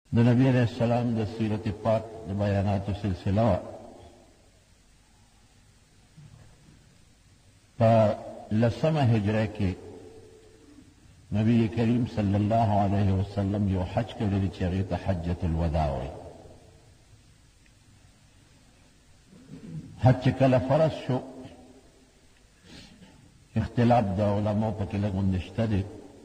د نبی علیہ السلام د سیرت پاک د بیاناتو سلسله وه. په 10مه هجره کې نبی کریم صلی الله علیه وسلم یو حج کړی دی چې هغې ته حجة الوداع وایي. حج چې کله فرض شو، اختلاف د علماو پکې لږ غوندې شته دی،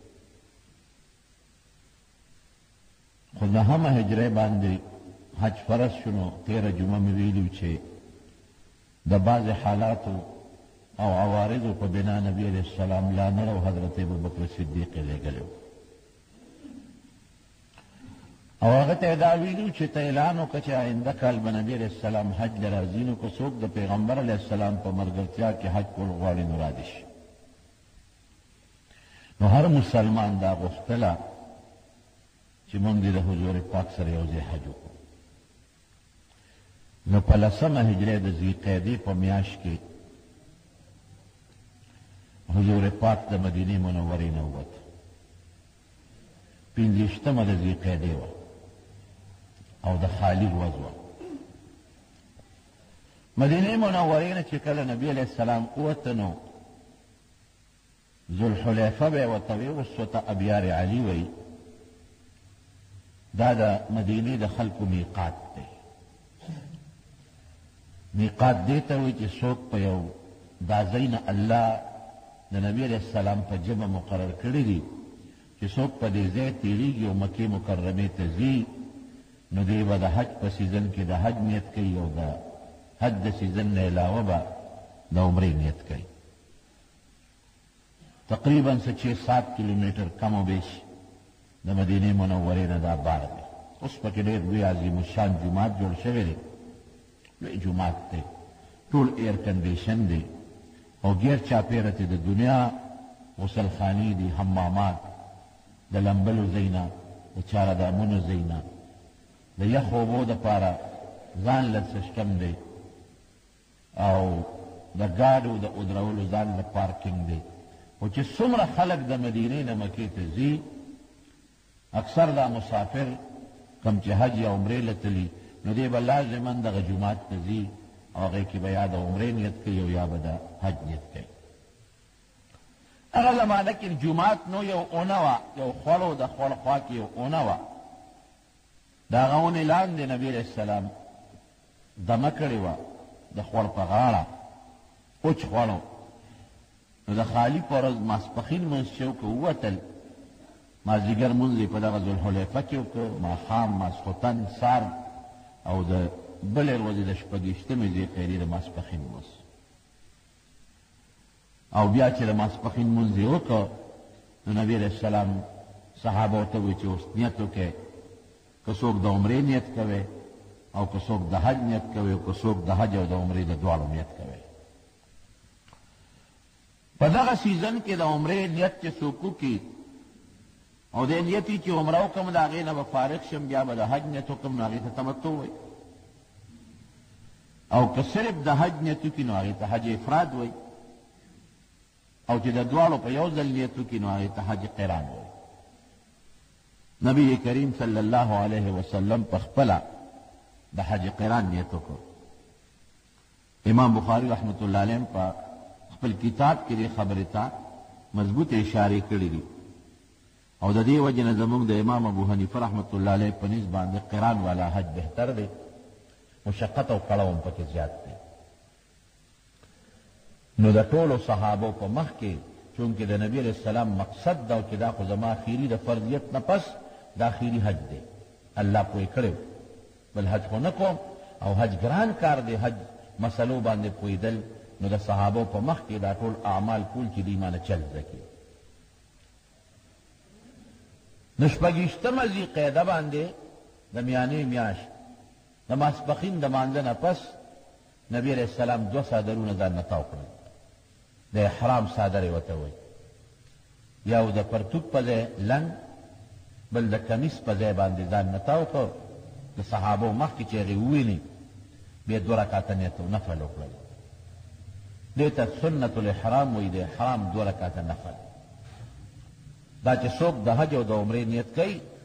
خو 9مه هجرې باندې حج فرض شو. نو 13 جمعه مې ویلي چې د بعضې حالاتو او عوارضو په بنا نبی علیه السلام لا نه او حضرت ابوبکر صدیق یې لېږلی و، او هغه ته یې دا ویلي چې ته اعلان وکړه چې آینده کال به نبی علیه السلام حج له راځي، نو که څوک د پیغمبر علیه السلام په ملګرتیا کې حج کول غواړي نو رادې شي. نو هر مسلمان دا غوښتله چې موږ دې د حضور پاک سره یو ځای حج وکړو. نو په 10مه هجرې د ذوالقعدې په میاشت کې حضور پاک د مدینې منورې نه ووت. 15مه د ذوالقعدې وه او د خالي ورځ وه. مدینې منورې نه چې کله نبی علیه السلام ووته، نو ذوالحلیفه به یې ورته ویوستو ته ابیار علي وایي. دا د مدینې د خلکو میقات دی. میقات دې ته وایي چې څوک په یو دا ځای نه الله د نبی علیه السلام په ژبه مقرر کړي دي چې څوک په دې ځای تېرېږي او مکې مکرمې ته ځي، نو دی به د حج په سیزن کې د حج نیت کوي او د حج د سیزن نه علاوه به د عمرې نیت کوي. تقریبا 6-7 کیلومیټر کم و بیش د مدینې منورې نه دا بار دی. اوس پکې ډېر لوی عظیم الشان جومات جوړ شوی دی، لوی جومات دی، ټول ایر کنډیشن دی او غیر چاپېره ته د دنیا غسلخانې دي، حمامات، د لمبلو ځایونه، د چارهدامونو ځایونه، د یخو اوبو دپاره ځان له سیسټم دی، او د ګاډو د ودرولو ځان له پارکینګ دی. خو چې څومره خلک د مدینې نه مکې ته ځي، اکثر دا مسافر کم چې حج یا عمرې له تلي، نو دی به لازما دغه جومات ته ځي او هغې کې به یا د عمرې نیت کوي او یا به د حج نیت کوي. هغه زمانه کې جومات نو یو اونه وه، یو خوړو د خوړ خوا کې یو اونه وه. د هغه اونې لاندې نبي علیه السلام دمه کړې وه د خوړ په غاړه، اوچ خوړو. نو د خالي په ورځ ماسپښین لمونځ چې وکړو، ووتل، مازدیګر لمونځ یې په دغه ذوالحلیفه کې وکړو، ماښام، ماسخوتن، سار، او د بلې ورځې د 26مې ذوالقعدې د ماسپښین لمونځ. او بیا چې د ماسپښین لمونځ یې وکړو، نو نبي علیه السلام صحابه ورته وویل چې اوس نیت وکړئ، که څوک د عمرې نیت کوئ او که څوک د حج نیت کوئ او که څوک د حج او د عمرې د دواړو نیت کوئ. په دغه سیزن کې د عمرې نیت چې څوک وکړي او د نیت چې عمره وکړم د هغې نه به فارغ شم، بیا به د حج نیت وکړم، نو هغې ته تمتع وایي. او که صرف د حج نیت وکړي نو هغې ته حج افراد وایي، او چې د دواړو په یو ځل نیت وکړي نو هغې ته حج قران وایي. نبی کریم صلی الله علیه وسلم په خپله د حج قران نیت وکړ. امام بخاری رحمت الله علیه په خپل کتاب کې دې خبرې ته مضبوط اشارې کړي دي، او د دې وجې نه زموږ د امام ابو حنیفه رحمت الله علیه په نسبت باندې قران والا حج بهتر دی، مشقت او کړاو هم پکې زیات دی. نو د ټولو صحابو په مخ کې چونکې د نبی علیه السلام مقصد دا چې دا خو زما اخري د فرضیت نه پس دا اخري حج دی، الله پوی کړی، بل حج خو نه کوم، او حج ګران کار دی، حج مسلو باندې پوهېدل. نو د صحابو په مخ کې دا ټول اعمال کول چې دوی مانه چل زده کړي. نو 26مه ذوالقعده باندې د میانې میاشت د ماسپښین د مانځه نه پس نبي علیه السلام 2 څادرونه ځان نه تاو کړل. د احرام څادرې ورته وایي، یو د پرتوګ په ځای لنګ، بل د کمیس په ځای باندې ځان نه تاو کړ. د صحابو مخکې چې هغې وویني، بیا 2 رکعته نیت او نفل وکړل. دې ته سنت الاحرام وایي، د احرام 2 رکعته نفل. دا چې څوک د حج او د عمرې نیت کوي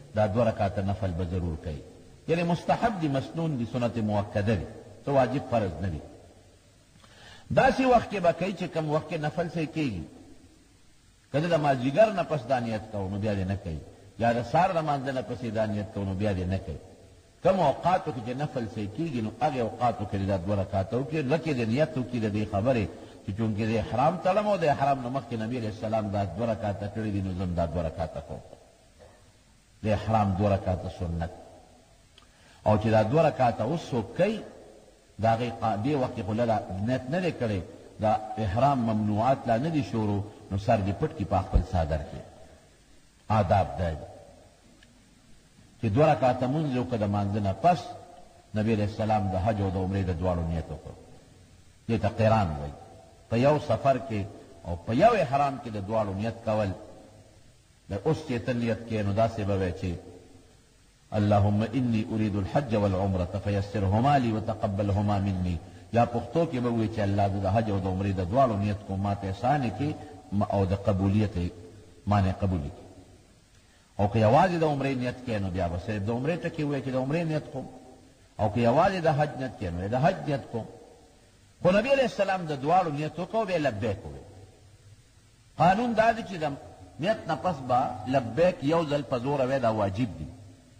دا 2 رکعته نفل به ضرور کوي. یعنی مستحب دی، مسنون دی، سنت مؤکده دی، تو واجب فرض نه دی. داسې وخت کې به کوي چې کم وخت کې نفل صحیح کېږي. که د مازدیګر نه پس دا نیت کوو نو بیا دې نه کوي، یا د سهار د لمانځه نه پسې دا نیت کوو نو بیا دې نه کوي. کم اوقاتو کې چې نفل صحیح کېږي نو هغې اوقاتو کې دا 2 رکعته وکړي، لکه د نیت وکړي د دې خبرې چې چونکې د احرام تړم او د احرام نه مخکې نبي علیه السلام دا 2 رکعته کړي دي، نو زه هم دا 2 رکعته کوم. د احرام 2 رکعته سنت. او چې دا 2 رکعته اوس څوک کوي د هغې دې وخت کې خو نیت نه دی کړی، دا احرام ممنوعات لا نه دي شروع، نو سر دې پټ کړي په خپل څادر کې. آداب دا دي چې 2 رکعته مونځ وکړه د مانځه نه پس، نبي علیه السلام د حج او د عمرې د دواړو نیت وکړ. دې ته قران وایي. په یو سفر کې او په یو احرام کې د دواړو نیت کول. د اوس چې ته نیت کې نو داسې به وایي چې اللهم انی اريد الحج والعمرة فيسرهما لي وتقبلهما مني. یا پښتو کې به وایي چې الله د حج او د عمرې د دواړو نیت کوم، ما ته اسانه کې او د قبولیت معنی قبول کړي. او که یوازې د عمرې نیت کې نو بیا به صرف د عمرې ټکي وایي چې د عمرې نیت کوم، او که یوازې د حج نیت کې نو د حج نیت کوم. خو نبی علیہ السلام د دواړو نیت وکړو، بیا لبیک وویل. قانون دا دی چې د نیت نه پس به لبیک یو ځل په زوره وایي، دا واجب دی.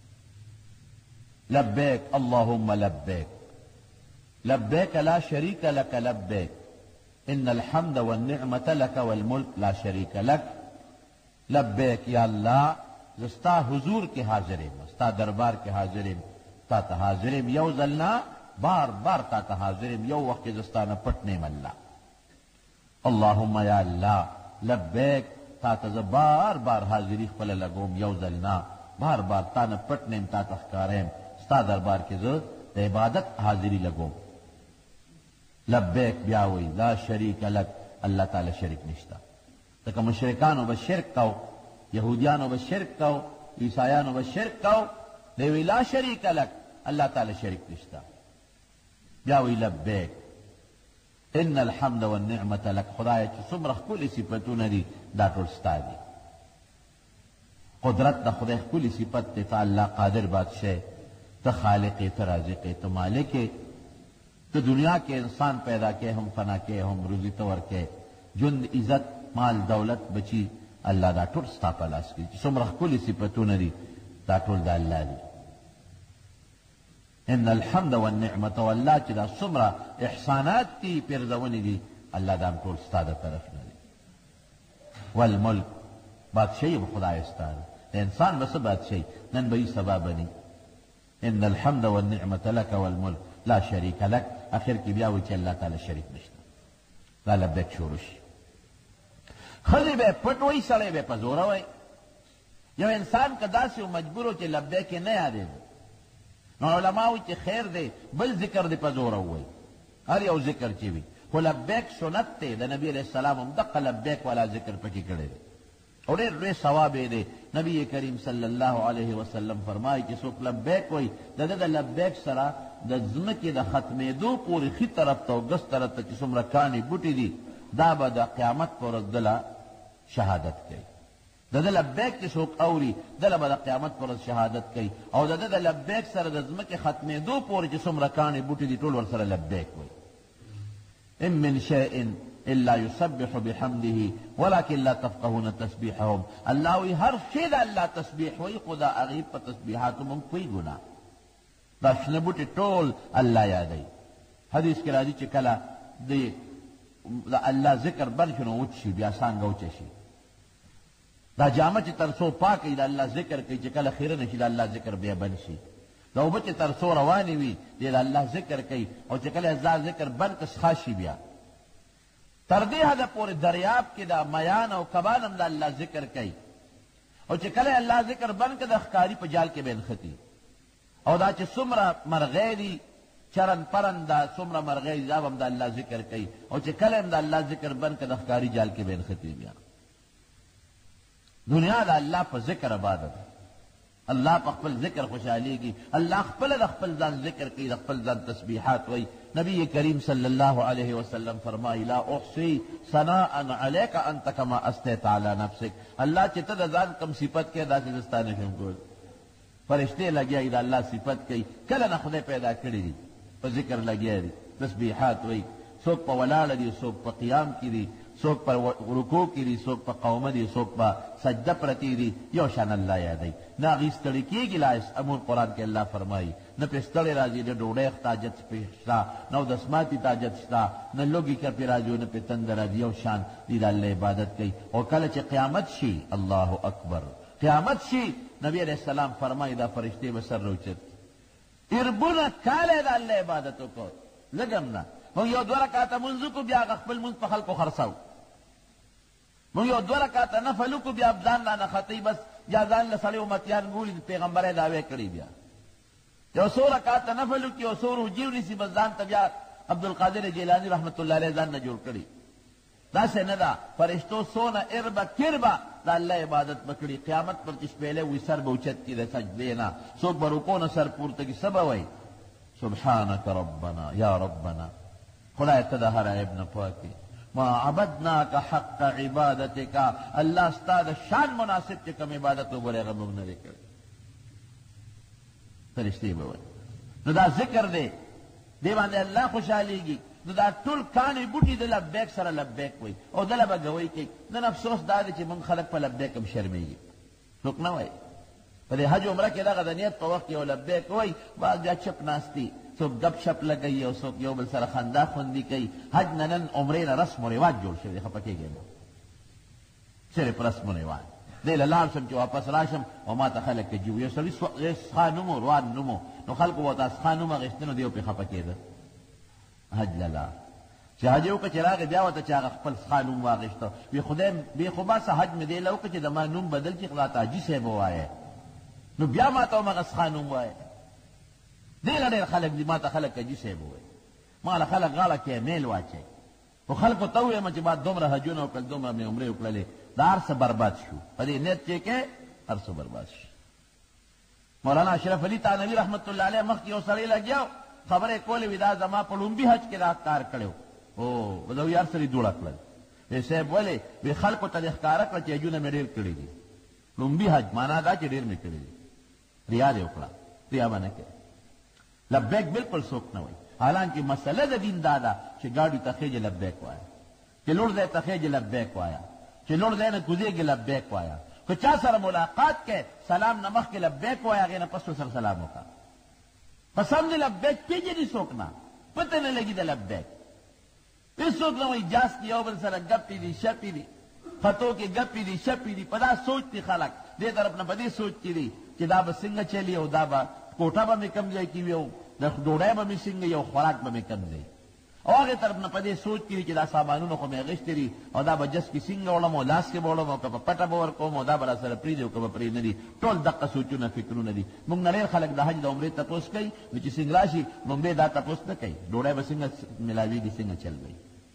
لبیک اللهم لبیک لبیک لا شریک لک لبیک ان الحمد والنعمة لك والملک لا شریک لک. لبیک یا اللہ زستا حضور کے حاضریم، ستا دربار کے حاضریم، تا تا حاضریم یو ځلنا، بار بار تا تا حاضریم، یو وقت زستانه پټنیم اللہ. اللهم یا اللہ لبیک تا تا بار بار حاضری خپل لګوم، یو ځلنا بار بار تا نه پټنیم، تا تا ښکاریم، ستا دربار کې زه د عبادت حاضری لګوم. لبیک بیا وی لا شریک لک، اللہ تعالی شریک نشتا. لکه مشرکانو به شرک کو، یهودیانو به شرک کو، عیسایانو به شرک کو، دی وی لا شریک لک، اللہ تعالی شریک نشتا. بیا وی لبیک ان الحمد والنعمة لک. خدای چې څومره ښکلي صفتونه دي دا ټول ستا دي. قدرت د خدای ښکلي صفت دی، ته الله قادر بادشاہ، ته خالق، ته رازق، ته مالک، ته دنیا کې انسان پیدا کې هم فنا کې هم روزی ته ورکې، ژوند، عزت، مال، دولت، بچی، الله دا ټول ستا په لاس کې. چې څومره ښکلي صفتونه دي دا ټول د الله دي. ان الحمد والنعمة، والله چې دا څومره احسانات دي، پیرزونې دي، الله دا ټول ستا د طرف نه دي. والملک، بادشاہی خدای ستا ده، د انسان به څه بادشاہی، نن به یې سبا بني. ان الحمد والنعمة لك والملک لا شریک لک. اخر کې بیا وایي چې الله تعالی شریک نشته. دا لبیک شروع شي. ښځې به پټ وایي، سړی به په زوره وایي. یو انسان که داسې مجبور و چې لبیک یې نه یادېده، نو علما وایي چې خیر دی بل ذکر دی په زوره ووایي، هر یو ذکر چې وي. خو لبیک سنت دی، د نبي علیه السلام هم دقه لبیک والا ذکر پکې کړی دی او ډېر لوی ثواب یې دی. نبی کریم صلی الله علیه وسلم فرمایي چې څوک لبیک وایي، د ده د لبیک سره د ځمکې د ختمېدو پورې ښي طرف ته او ګس طرف ته چې څومره کاڼي بوټي دي، دا به د قیامت په ورځ دله شهادت کوي. د ده لبیک چې څوک اوري، دله به د قیامت په ورځ شهادت کوي. او د ده د لبیک سره د ځمکې ختمېدو پورې چې څومره کاڼي بوټي دي ټول ورسره لبیک وایي. ان من شیء الا يسبح بحمده ولكن لا تفقهون تسبيحهم. الله وی هر شی د الله تسبیح وی، خدا هغې په تسبیحاتو مونږ کوي ګناه. دا شنه بوټي ټول الله یادوي. حدیث کې راځي چې کله د الله ذکر بند شي نو وچ شي، بیا څانګه وچه شي. دا جامه چې تر څو پاکه د الله ذکر کوي، چې کله خیره نشي د الله ذکر بیا بند شي. دا اوبه چې تر څو روانې وي د الله ذکر کوي، او چې کله دا ذکر بند که څښا شي بیا تر دې حده پورې دریاب کې دا میان او کبان هم د الله ذکر کوي. او چې کله الله ذکر بند که د ښکاري په جال کې به نښتي. او دا چې څومره مرغۍ دي چرن پرن، دا څومره مرغۍ دي دا به هم د الله ذکر کوي. او چې کله هم د الله ذکر بند که د ښکاري جال کې به نښتي. بیا دنیا د الله په ذکر آباده ده. الله په خپل ذکر خوشحالیږي. الله خپله د خپل ځان ذکر کوي، د خپل ځان تسبیحات وایي. نبی کریم صلی الله علیه وسلم فرمایي لا احصي ثناء علیک انت کما اثنیت علی نفسک. الله چې ته د ځان کم صفت کې داسې زه ستا نشم کول. فرشتے لگیا دا اللہ صفت کئی کله نه خدای پیدا کړی دي په ذکر لگیا دي تسبیحات وی څوک په ولاړه دي څوک په قیام کې دي څوک په رکوع کې دي څوک په قومه دي څوک په سجده پرتی دي یو شان الله یادوي نه هغې ستړي کېږي لا امون قرآن کې الله فرمایي نه پرې ستړی راځي نه ډوډۍ تاجت پرې شته نه دسماتي تاجت شته نه لوږې کپې راځي نه پرې تنده راځي یو شان دي د الله عبادت کوي او کله چې قیامت شي الله اکبر قیامت شي نبی علیہ السلام فرمایي دا فرشتې به سر روچت اربونه کاله د الله عبادت وکړو لږ هم نه موږ یو دوه رکعته مونځ وکړو بیا هغه خپل مونځ په خلکو خرڅوو موږ یو دوه رکعته نفل وکړو بیا ځان رانه خطی بس یا ځان له سړی امتیان ګوري د پیغمبرۍ دعوې کړي بیا یو څو رکعته نفل وکړي یو څو روجې ونیسي بس ځان ته بیا عبدالقادر جیلاني رحمت الله علیه ځان نه جوړ کړي داسې نه ده فرشتو څونه اربه کربه د الله عبادت به کړي قیامت پر چې شپېلی وي سر به اوچت کړي د سجدې نه څوک به رکو نه سر پورته کړي څه به وایي سبحانک ربنا یا ربنا خدای ته د هر عیب نه پاکې ما عبدناک حق عبادتک الله ستا د شان مناسب چې کوم عبادت وګورې هغه موږ نه دی کړی فرشتې به وایي نو دا ذکر دی دې باندې الله خوشحالیږي نو دا ټول کاڼې بوټي د لبیک سره لبیک وایي او دله به ګوی کوي نن افسوس دا دی چې موږ خلک په لبیک هم شرمېږي څوک نه وایي په دې حج عمره کې دغه د نیت په وخت کې یو لبیک وایي بعض بیا چپ ناست دي څوک گپ شپ لګوي او څوک یو بل سره خندا خوندي کوي حج نه نن عمرې نه رسم و رواج جوړ شوی دی خفه کېږي نو صرف رسم و رواج دی له لاړ شم چې واپس راشم او ما ته خلک کجي یو سړي سخا نوم و روان نوم و نو خلکو به ورته سخا نوم اخېسته نو دی پرې خفه کېده حج له لاړ چې حج یې وکړه چې راغی بیا ورته چې هغه خپل سخا نوم واخېسته وی خدای بې خو باسه حج مې دی له وکړه چې د ما نوم بدل کړي راته حاجي صاحب ووایې نو بیا ما ته همغه سخا نوم وایې دیله ډېر خلک دي ما ته خلک حاجي صاحب ووایي ما له خلک غاړه کې میل واچوي خو خلکو ته ووایم چې ما دومره حجونه وکړل دومره مې عمرې وکړلې دا هر څه برباد شو په دې نیت چې کې هر څه برباد شو مولانا اشرف علي تانوي رحمت الله علیه مخکې یو سړی لګیا خبرې کولې وي دا زما په لومبي حج کې دا کار کړی او دا یار سړي دوړه کړل وی صاحب ولې وی خلکو ته دې ښکاره کړه چې حجونه مې ډېر کړي دي لومبي حج معنا دا چې ډېر مې کړي دي ریا دې وکړه ریا به نه کوې لبیک بالکل څوک نه وایي حالانکه مسله د دین دا ده چې ګاډي ته خېجې لبیک وایه چې لوړ ځای ته خېجې لبیک وایه چې لوړ ځای نه کوزېږي لبیک وایه که چا سره ملاقات کې سلام نه مخکې لبیک وایه هغې نه پس سره سلام وکړه قسم دې لبیک پېژني څوک نه پته نه لګي د لبیک هېڅوک نه وایي جاس کې یو بل سره ګپې دي شپې دي خطو کې ګپې دي شپې دي په دا سوچ دي خلک دې طرف نه په دې سوچ کې دي چې دا به څنګه چلي او دا به کوټه به مې کم ځای کې وي او د ډوډۍ به مې څنګه یو خوراک به مې کم ځای او هغې طرف نه په دې سوچ کې چې دا سامانونه خو مې اخېستې دي او دا به جس کې څنګه وړم او لاس کې به وړم او که په پټه به ورکوم او دا به را سره پرېږدي او که به پرې نه دي ټول دقه سوچونه فکرونه دي موږ نه ډېر خلک د حج د عمرې تپوس کوي نو چې څنګه راشي لومبې دا تپوس نه کوي ډوډۍ به څنګه ملاوېږي څنګه چل وي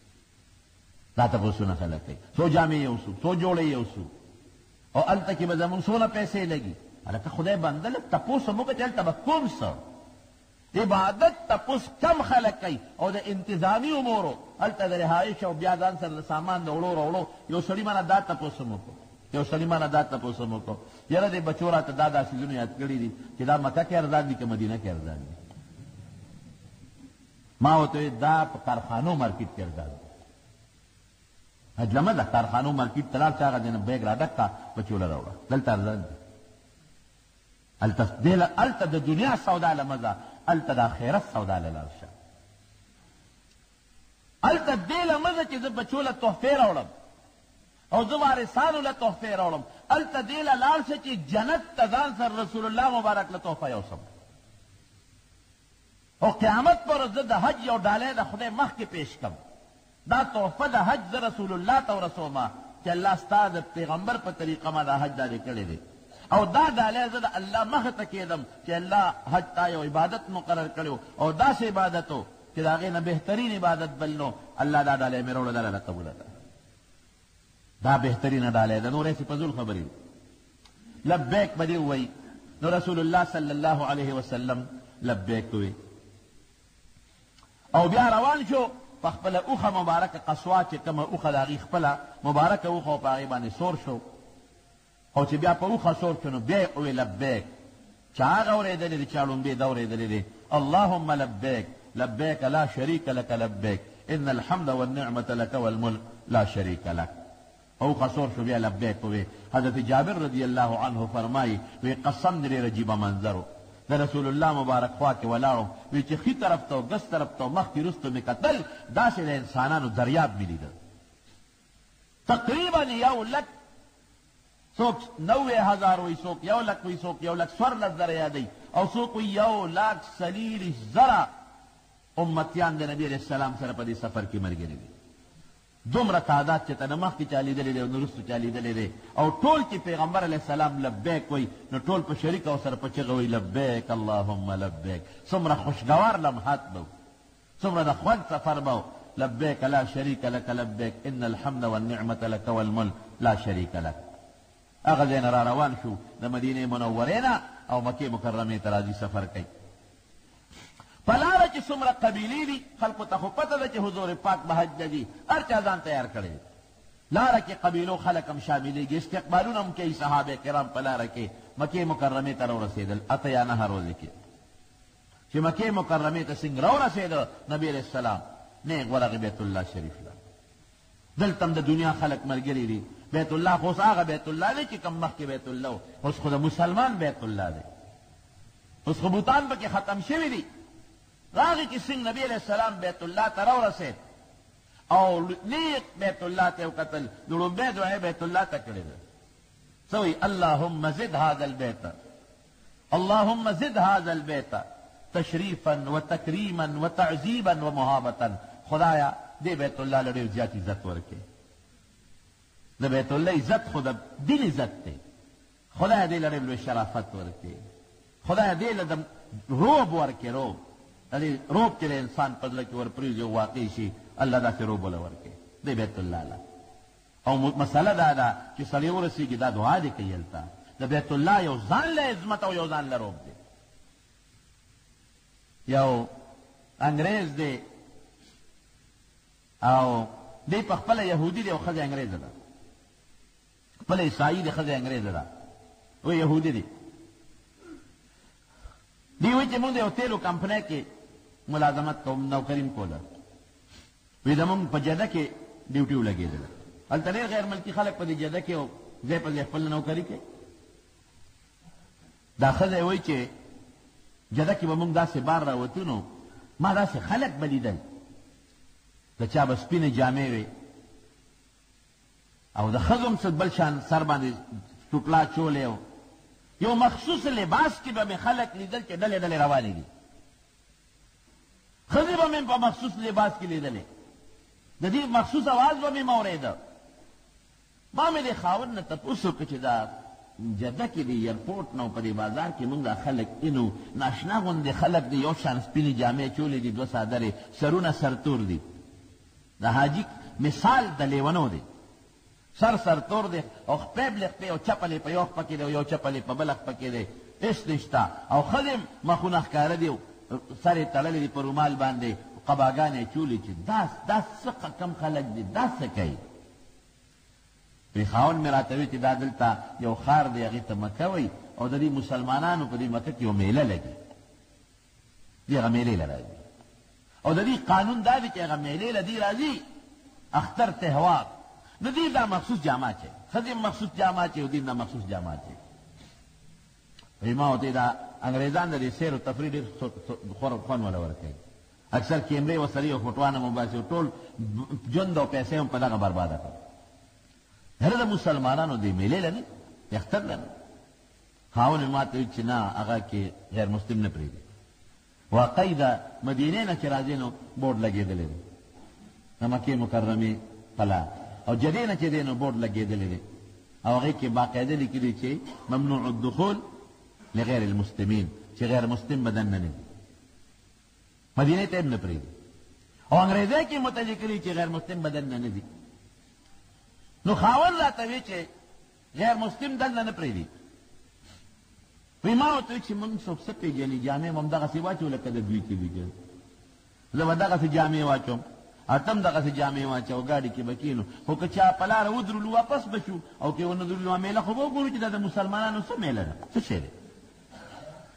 دا تپوسونه خلک کوي څو جامې یوسو څو جوړې یوسو او هلته کې به زمونږ څونه پیسې لګي هلکه خدای بنده لږ تپوس هم وکړه چې هلته به کوم څه عبادت تپوس کم خلک کوي او د انتظامي امورو هلته د رهایش او بیا ځان سره د سامان د وړو راوړو یو سړي مانه دا تپوس هم وکړو یو سړي مانه دا تپوس هم وکړو یاره دې بچو راته دا څیزونه یاد کړي دي چې دا مکه کې ارزان دي که مدینه کې ارزان دي ما ورته ویل دا په کارخانو مارکیټ کې ارزان دي حجلمه ده کارخانو مارکیټ ته لاړ چې هغه دې نه بیګ را ډک کړه بچو له راوړه دلته ارزان دي هلته د دنیا سودا له مزه هلته د آخرت سودا له لاړ شه هلته دې له مزه چې زه بچو له تحفې راوړم او زه وارثانو له تحفې راوړم هلته دې له لاړ شه چې جنت ته ځان سره رسول الله مبارک له تحفه یوسم او قیامت پر زه د حج یو ډالۍ د خدای مخکې پیش کړم دا تحفه د حج زه رسول الله ته ورسومه چې الله ستا د پیغمبر په طریقه ما دا حج دا دې کړی دی او دا ډالۍ زه د الله مخې ته کېدم چې الله حج تا یو عبادت مقرر کړی او داسې عبادت و چې د هغې نه بهترین عبادت بل نو الله دا ډالۍ مې راوړه دا قبوله ده دا بهترینه ډالۍ ده نور هسې فضول خبرې لبیک به دې ووایي نو رسول الله صلی الله علیه وسلم لبیک وی او بیا روان شو په خپله اوښه مبارکه قصوا چې کومه اوښه د هغې خپله مبارکه اوښه و په هغې باندې سور شو او چې بیا په اوښه سور شو نو بیا یې ووی لبیک چا هغه اورېدلې دي چا لومبې ده اورېدلې دي اللهم لبیک لبیک لا شریک لک لبیک ان الحمد والنعمة لك والملک لا شریک لک. او خسور شو بیا لبیک وی. حضرت جابر رضی اللہ عنہ فرمائی وی قسم دې ډېر عجیبه منظر د رسول الله مبارک خوا کې ولاړو وی چې ښي طرف ته ګس طرف ته مخکې رستو مې کتل داسې د انسانانو دریاب مې لیدل تقریبا یو لک څوک 90,000 وی څوک 1 لک وی څوک 1,14,000 یادوي او څوک وی 1,40,000 امتیان د نبی علیہ السلام سره په دې سفر کې ملګري دي. دومره تعداد چې ته نه مخکې چا لیدلی دی او نه وروستو چا لیدلی دی او ټول چې پیغمبر علیه السلام لبیک وی نو ټول په شریک او سره په چغه وی لبیک اللهم لبیک. څومره خوشګوار لمحات به څومره د خوند سفر به لبیک لا شریک لک لبیک ان الحمد والنعمة لك والملک لا شریک لک. هغه ځای نه را روان شو د مدینې منورې نه او مکې مکرمې ته راځي سفر کوي. په لاره کې څومره قبیلې دي خلکو ته خو پته ده چې حضور پاک به حج ته ځي هر چا ځان تیار کړی دی. لاره کې قبیلو خلک هم شاملېږي استقبالونه هم کوي صحابه کرام په لاره کې مکې مکرمې ته راورسېدل 8 یا 9 ورځې کې چې مکې مکرمې ته څنګه راورسېده نبي علیه السلام نیغ ورغی بیت الله شریف له. دلته هم د دنیا خلک ملګري دي. بیت الله خو اوس هغه بیت الله دی چې کوم مخکې بیت الله و اوس خو د مسلمان بیت الله دی. اوس خو بوتان پکې ختم شوي دي. راغی چې څنګه نبی علیہ السلام بیت الله ته راورسېد او نیغ بیت الله ته وکتل د لومبۍ دعا بیت الله ته کړې ده څه وایي اللهم زد هذا البیت اللهم زد هذا البیت تشریفا وتکریما وتعذیبا ومهابة. خدایا دې بیت الله له ډېر زیات عزت ورکړې. د بیت الله عزت خو د دین عزت دی. خدایا دې له ډېر لوی شرافت ورکړې. خدایا دې له روب ورکړې روب روب چې د انسان په زړه کې ورپرېږي او واقع شي الله داسې روب وله ورکړي د بیت الله له. او مسله دا ده چې سړی ورسېږي دا دعا دې کوي هلته د بیت الله یو ځان له عظمت او یو ځان له روب دی. یو انګریز دی او دی په خپله یهودي دی او ښځه انګریزه ده خپله عیسایي دی ښځه انګریزه ده و یهودي دی. دی وایي چې مونږ د یو تیلو کمپنۍ کې ملازمت کوم نوکریم کوله وی زمونږ په جده کې ډیوټي ولګېدله هلته ډېر غیر ملکي خلک په دې جده کې او ځای په ځای خپله نوکري کوي. دا ښځه یې وایي چې جده کې به مونږ داسې بار راوتو نو ما داسې خلک به لیدل د چا به سپینې جامې وې او د ښځو هم څه بل شان سر باندې ټوکلا چولې و یو مخصوص لباس کې به مې خلک لیدل چې ډلې ډلې روانې دي. ښځې به مې په مخصوص لباس کې لیدلې د دې مخصوص اواز به مې اورېده. ما مې د خاوند نه تپوس وکړه چې دا جده کې د ایرپورټ نه په دې بازار کې مونږ دا خلک اینو ناشنا غوندې خلک دی یو شان سپینې جامې چولې دي 2 څادرې سرونه سرتور دي. د حاجي مثال د لیونو دی سر تور دی او خپې بلخپې او چپلې په یو خپه کې دی او یو چپلې په بله خپه کې دی هېڅ نشته او ښځې مخونه ښکاره دي سر یې تړلې دي په رومال باندې قباګانې یې چولې چې دا څه کم خلک دي دا څه کوي. وی خاوند مې راته وی چې دا دلته یو ښار دی هغې ته مکه وی او د دې مسلمانانو په دې مکه کې یو میله لګي دې هغه میلې له راځي او د دې قانون دا دی چې هغه میلې له دې راځي اختر تهوار د دې دا مخصوص جامه چې ښځې مخصوص جامه چې او دې دا مخصوص جامه چې وی ما ورته دا انګریزان د دې سیر و تفریح ډېر خوند وله ورکوي. اکثر کیمرې ورسره یو فوټوان هم وباسي او ټول ژوند او پیسې هم په دغه برباده کړي. هره د مسلمانانو دې میلې له نه اختر له نه خاوند مې ما ته ویل چې نه هغه کې غیر مسلم نه پرېږدي. واقعي د مدینې نه چې راځي نو بورډ لګېدلی دی د مکې مکرمې قلعه او جدې نه چې دی نو بورډ لګېدلی دی او هغې کې باقاعده لیکلي چې ممنوع الدخول لغیر المسلمین چې غیر مسلم به دننه نه دي مدینې ته هم نه پرېږدي او انګریزۍ کې مته لیکلي چې غیر مسلم به دننه نه دي. نو خاوند راته وی چې غیر مسلم دلته نه پرېږدي. وی ما ورته وی چې موږ څوک څه پېژني جامې به همدغسې واچو لکه د دوی کې دي زه به دغسې جامې واچوم اتم دغسې جامې واچو ګاډي کې به کښېنو خو که چا په لاره ودرولو واپس به شو او که ونه درولو میله خو به وګورو چې دا د مسلمانانو څه میله ده څه شی دی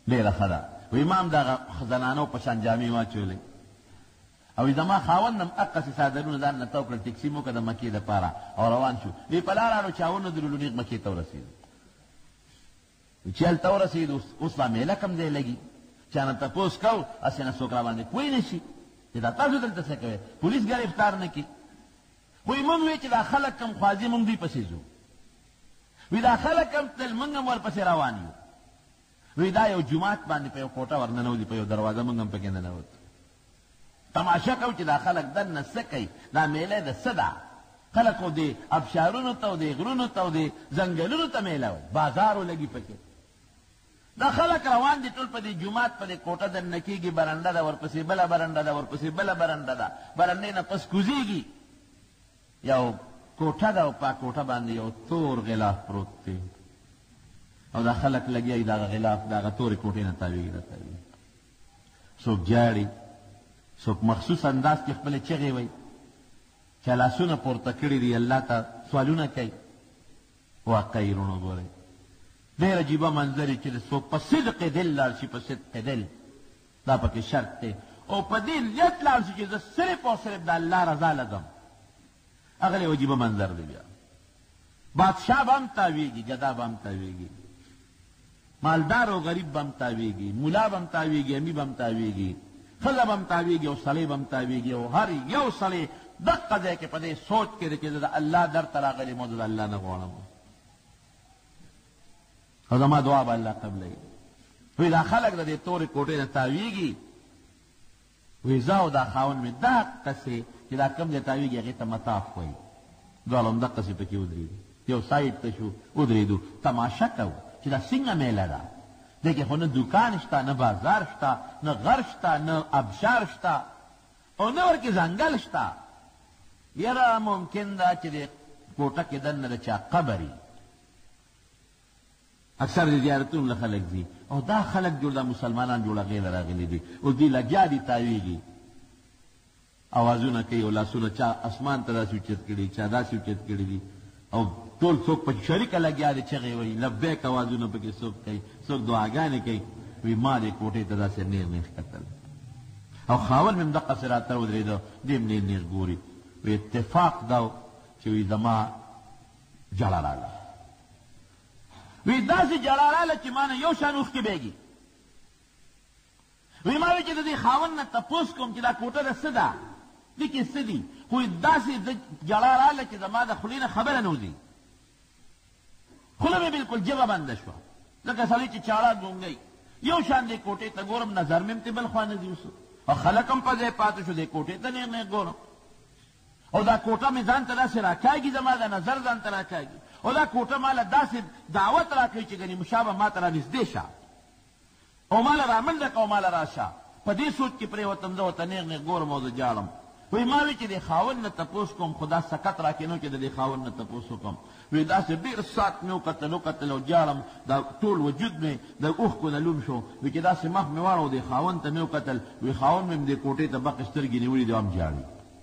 ډېره ښه ده. وی امام دغه زنانو په شان جامې واچولې او زما خاوند هم هقسې څادرونه ځان نه تو کړل، ټکسي مو که د مکې دپاره او روان شو. وی په لاره چا ونه درلو نیغ مکې ته ورسېدو. چې هلته ورسېدو اوس به میله کوم ځای لګي، چا نه تپوس کو هسې نه څوک راباندې پوه نه شي چې دا تاسو دلته څه کوئ، پولیس ګرفتار نه کړي. خو موږ وی چې دا خلک کم خوازي موږ دوی پسې ځو. وی دا خلک کم تل موږ هم ورپسې روان یو. وی دا یو جومات باندې په یو کوټه ورننوځي، په یو دروازه موږ هم پکې ننوت. تماشه کو چې دا خلک دننه څه کوي، دا میله د څه ده. خلک خو دې ابشارونو ته او دې غرونو ته او دې ځنګلونو ته میله وي، بازار ولګي پکې. دا خلک روان دي ټول په دې جومات په دې کوټه دننه کېږي، برنډه ده ورپسې بله برنډه ده ورپسې بله برنډه ده، برنډې نه پس کوزېږي. یو کوټه ده او په کوټه باندې یو تور غلاف پروت دی او دا خلک لګیا دي دغه غلاف دغه تورې کوټې نه تاویږي راتاویږي. څوک جاړي، څوک مخصوص انداز کې خپلې چغې وایي، چا لاسونه پورته کړي دي الله ته سوالونه کوي. واقعي وروڼو ګورئ ډېر عجیبه منظر چې څوک په صدق دل لاړ شي، په صدق دل دا پکې شرط دی، او په دې نیت لاړ شي چې زه صرف او صرف د الله رضا لځم. هغه یو عجیبه منظر دی. بیا بادشاه به هم تاویږي، جدا به هم تاویږي، مالدار او غریب به هم تاویږي، ملا به هم تاویږي، امي به هم تاویږي، ښځه به هم تاویږي او سړی به هم تاویږي. او هر یو سړی دقه ځای کې په دې سوچ کې دی چې زه د الله در ته راغلی مو، زه د الله نه غواړم او زما دعا به الله قبلوي. وی دا خلک د دې تورې کوټې نه تاویږي. وی زه او دا خاوند مې دقسې چې دا کوم ځای تاویږي هغې ته مطاف وایي، دواړه هم دقسې پکې ودرېدو، یو سایډ ته شو ودرېدو، تماشه کوو چې دا څنګه میله ده. دې کې خو نه دوکان شته، نه بازار شته، نه غر شته، نه ابشار شته او نه ورکې ځنګل شته. یاره ممکن ده چې د کوټه کې دننه د چا قبر وي. اکثر د زیارتونو له خلک ځي او دا خلک جوړ دا مسلمانان جوړه غیله راغلي دي او دوی لګیا دي تاویږي، اوازونه کوي او لاسونه چا اسمان ته داسې اوچت کړي، چا داسې اوچت کړي دي او ټول څوک په شریکه لګیا دي چغې وایي، لبیک اوازونه پکې څوک کوي، څوک دعاګانې کوي. وی ما دې کوټې ته داسې نیغ نیغ کتل او خاوند مې هم دقسې راته ودرېده، دې هم نیغ نیغ ګوري. وی اتفاق دا چې وی زما جړه راغله. وی داسې جړه راغله چې ما نه یو شان اوښکې بهېږي. وی ما وی چې د دې خاوند نه تپوس کوم چې دا کوټه د څه ده، دې کې څه دي، خو داسې جړه راغله چې زما د خولې نه خبره نه وځي. خوله مې بلکل ژبه بنده شوه، لکه سړی چې چاړه ګونګی. یو شان دې کوټې ته ګورم، نظر مې هم ته بل خوا نه ځي اوس، او خلک هم په ځای پاتې شو، دې کوټې ته نیغ نیغ ګورم او دا کوټه مې ځان ته داسې راکاږي، زما د نظر ځان ته راکاږي او دا کوټه ماله داسې دعوت راکوي چې ګنې مشابه ما ته رانږدې شه او ماله رامنډه که او ماله راشه. په دې سوچ کې پرېوتم، زه ورته نیغ نیغ ګورم او زه جاړم. وی ما وی چې د خاوند نه تپوس کوم، خو دا سکت راکې نه چې د دې خاوند نه تپوس وکړم. وی داسې ډېر ساعت مې وکتل او جاړم، دا ټول وجود مې د اوښکو نه لوند شو. وی چې داسې مخ مې واړو، د خاوند ته مې وکتل، وی خاوند مې دې کوټې ته بقې سترګې نیولې دي او هم جاړي،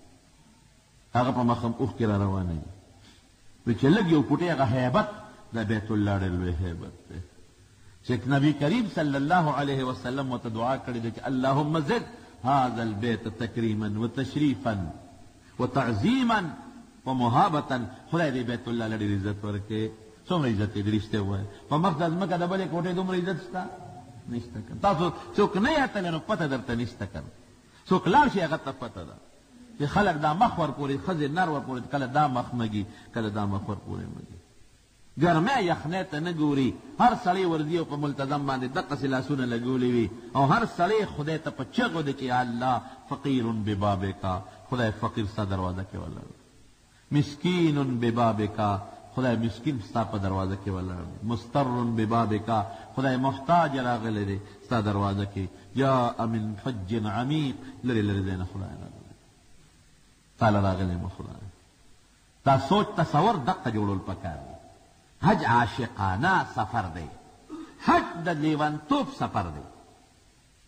هغه په مخ هم اوښکې را روانې دي. وی چې لږ یو کوټې هغه هیبت د بیت الله ډېر لوی هیبت دی چې نبي کریم صلی الله علیه وسلم ورته دعا کړې ده چې اللهم زد هذا البيت تکریما وتشریفا وتعظیما ومهابة. خدای دې بیت الله له ډېر عزت ورکړي. څومره عزت یې رښتیا ووایه، په مخ د ځمکه د بلې کوټې دومره عزت شته نشته. که تاسو څوک نه یاتلی نو پته درته نشته، که څوک لاړ شي هغه ته پته ده چې خلک دا مخ ورپورې، ښځې نر ورپورې، کله دا مخ مږي کله دا مخ ورپورې مږي. ګرمۍ یخنۍ ته نه ګوري، هر سړی ورځي او په ملتظم باندې دقسې لاسونه لګولي وي او هر سړی خدای ته په چغو دی چې الله فقیر ببابکا، خدای فقیر ستا دروازه کې ولاړ، مسکین ببابکا، خدای مسکین ستا په دروازه کې ولاړ، مضطر ببابکا، خدای محتاج راغلی دی ستا دروازه کې، جاء من حج عمیق، لرې لرې ځای نه خدای راغلی تاله راغلی مو خدای. دا سوچ تصور دقه جوړول پکار دی. حج عاشقانه سفر دی، حج د لیونتوب سفر دی.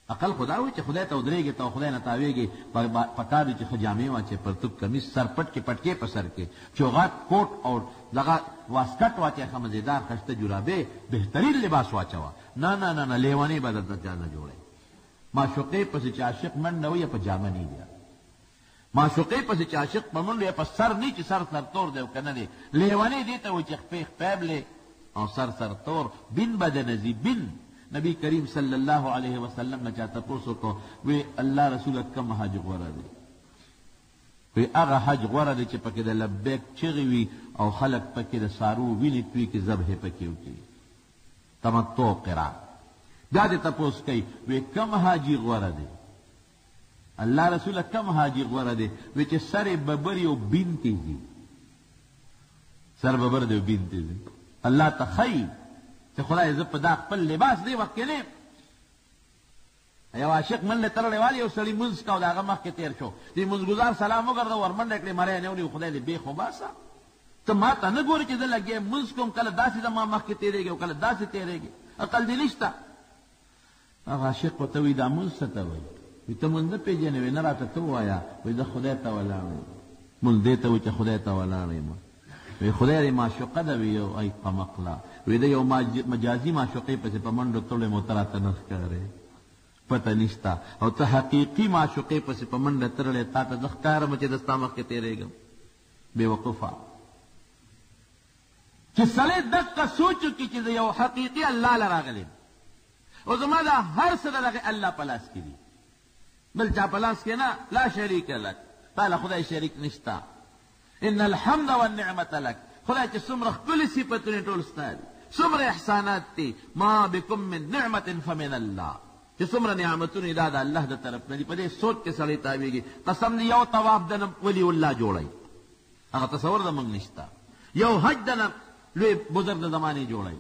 عقل خدا وي چې خدای ته ودرېږي ته خدای نه تاویږي پکار دي چې ښه جامې واچې پرتوب کمیس سر پټ کې پټکې په سر کې چوغات کوټ او دغه واسکټ واچې ښه مزېدار ښایسته جرابې بهترین لباس واچوه. نه نه نه نه لیونۍ به درته چا نه جوړی. معشوقې پسې چې عاشق منډه وي یا په جامه نه بیا معشوقې پسې چې عاشق په منډه یا په سر نه چې سر سرتور دی او که نه دی لیونۍ دې ته وایي چې خپې خپیبلې او سر سرتور بین به دنځي بین. نبی کریم صلی اللہ علیہ وسلم نے چاہتا پوسو کو وی اللہ رسول کم حج غوره دی وی اغا حج غوره دی چې پکې د لبیک چغې وي او خلق پکې د سارو وینې توی کې ذبح پکې وکړي تمتع قران. بیا دې تپوس کوي وی کم حاجي غوره دی الله رسول کم حاجي غوره دی وی چې سر ببر او بین تیزي سر ببر دی او بین تیزي الله تخی چې خدای زه په دا خپل لباس دی وخت کې نه یو عاشق منډه تړلی والی یو سړي مونځ کا او د هغه مخکې تېر شو دې مونځګزار سلام وګرځه ور منډه کړې مری نه ونیو خدای دې بیخ وباسه ته ما ته نه ګورې چې زه لګیا مونځ کوم کله داسې زما مخکې تېرېږي او کله داسې تېرېږي عقل دې نشته. هغه عاشق ورته وایي دا مونځ څه ته وایي وایي ته مونځ نه پېژنې وایي نه راته ته ووایه وایي زه خدای ته ولاړ یم مونځ دې ته وایي چې خدای ته ولاړ یم وی خدای دې معشوقه ده وی یو ای قمقله وی د یو مجازي معشوقې پسې په منډو تړلی مو ته راته نه ښکارې پته نشته او ته حقیقي معشوقې پسې په منډه تړلی تا ته زه ښکارم چې د ستا مخکې تېرېږم بېوقوفه چې سړی دقه سوچ وکړي چې د یو حقیقي الله له راغلی او زما دا هر څه د دغه الله په لاس کې دي بل چا په لاس کې نه لا شریک لک تا له خدای شریک نشته ان الحمد والنعمت لك خدای چې څومره ښکلي صفتونه ټول ستا دي څومره احسانات دي ما بكم من نعمت فمن الله چې څومره نعمتونه دا د الله د طرف نه دي په دې سوچ کې سړی تاویږي قسم دې یو طواف دنه ولي الله جوړی هغه تصور د موږ نشته یو حج دنه لوی بزرګ د زمانې جوړی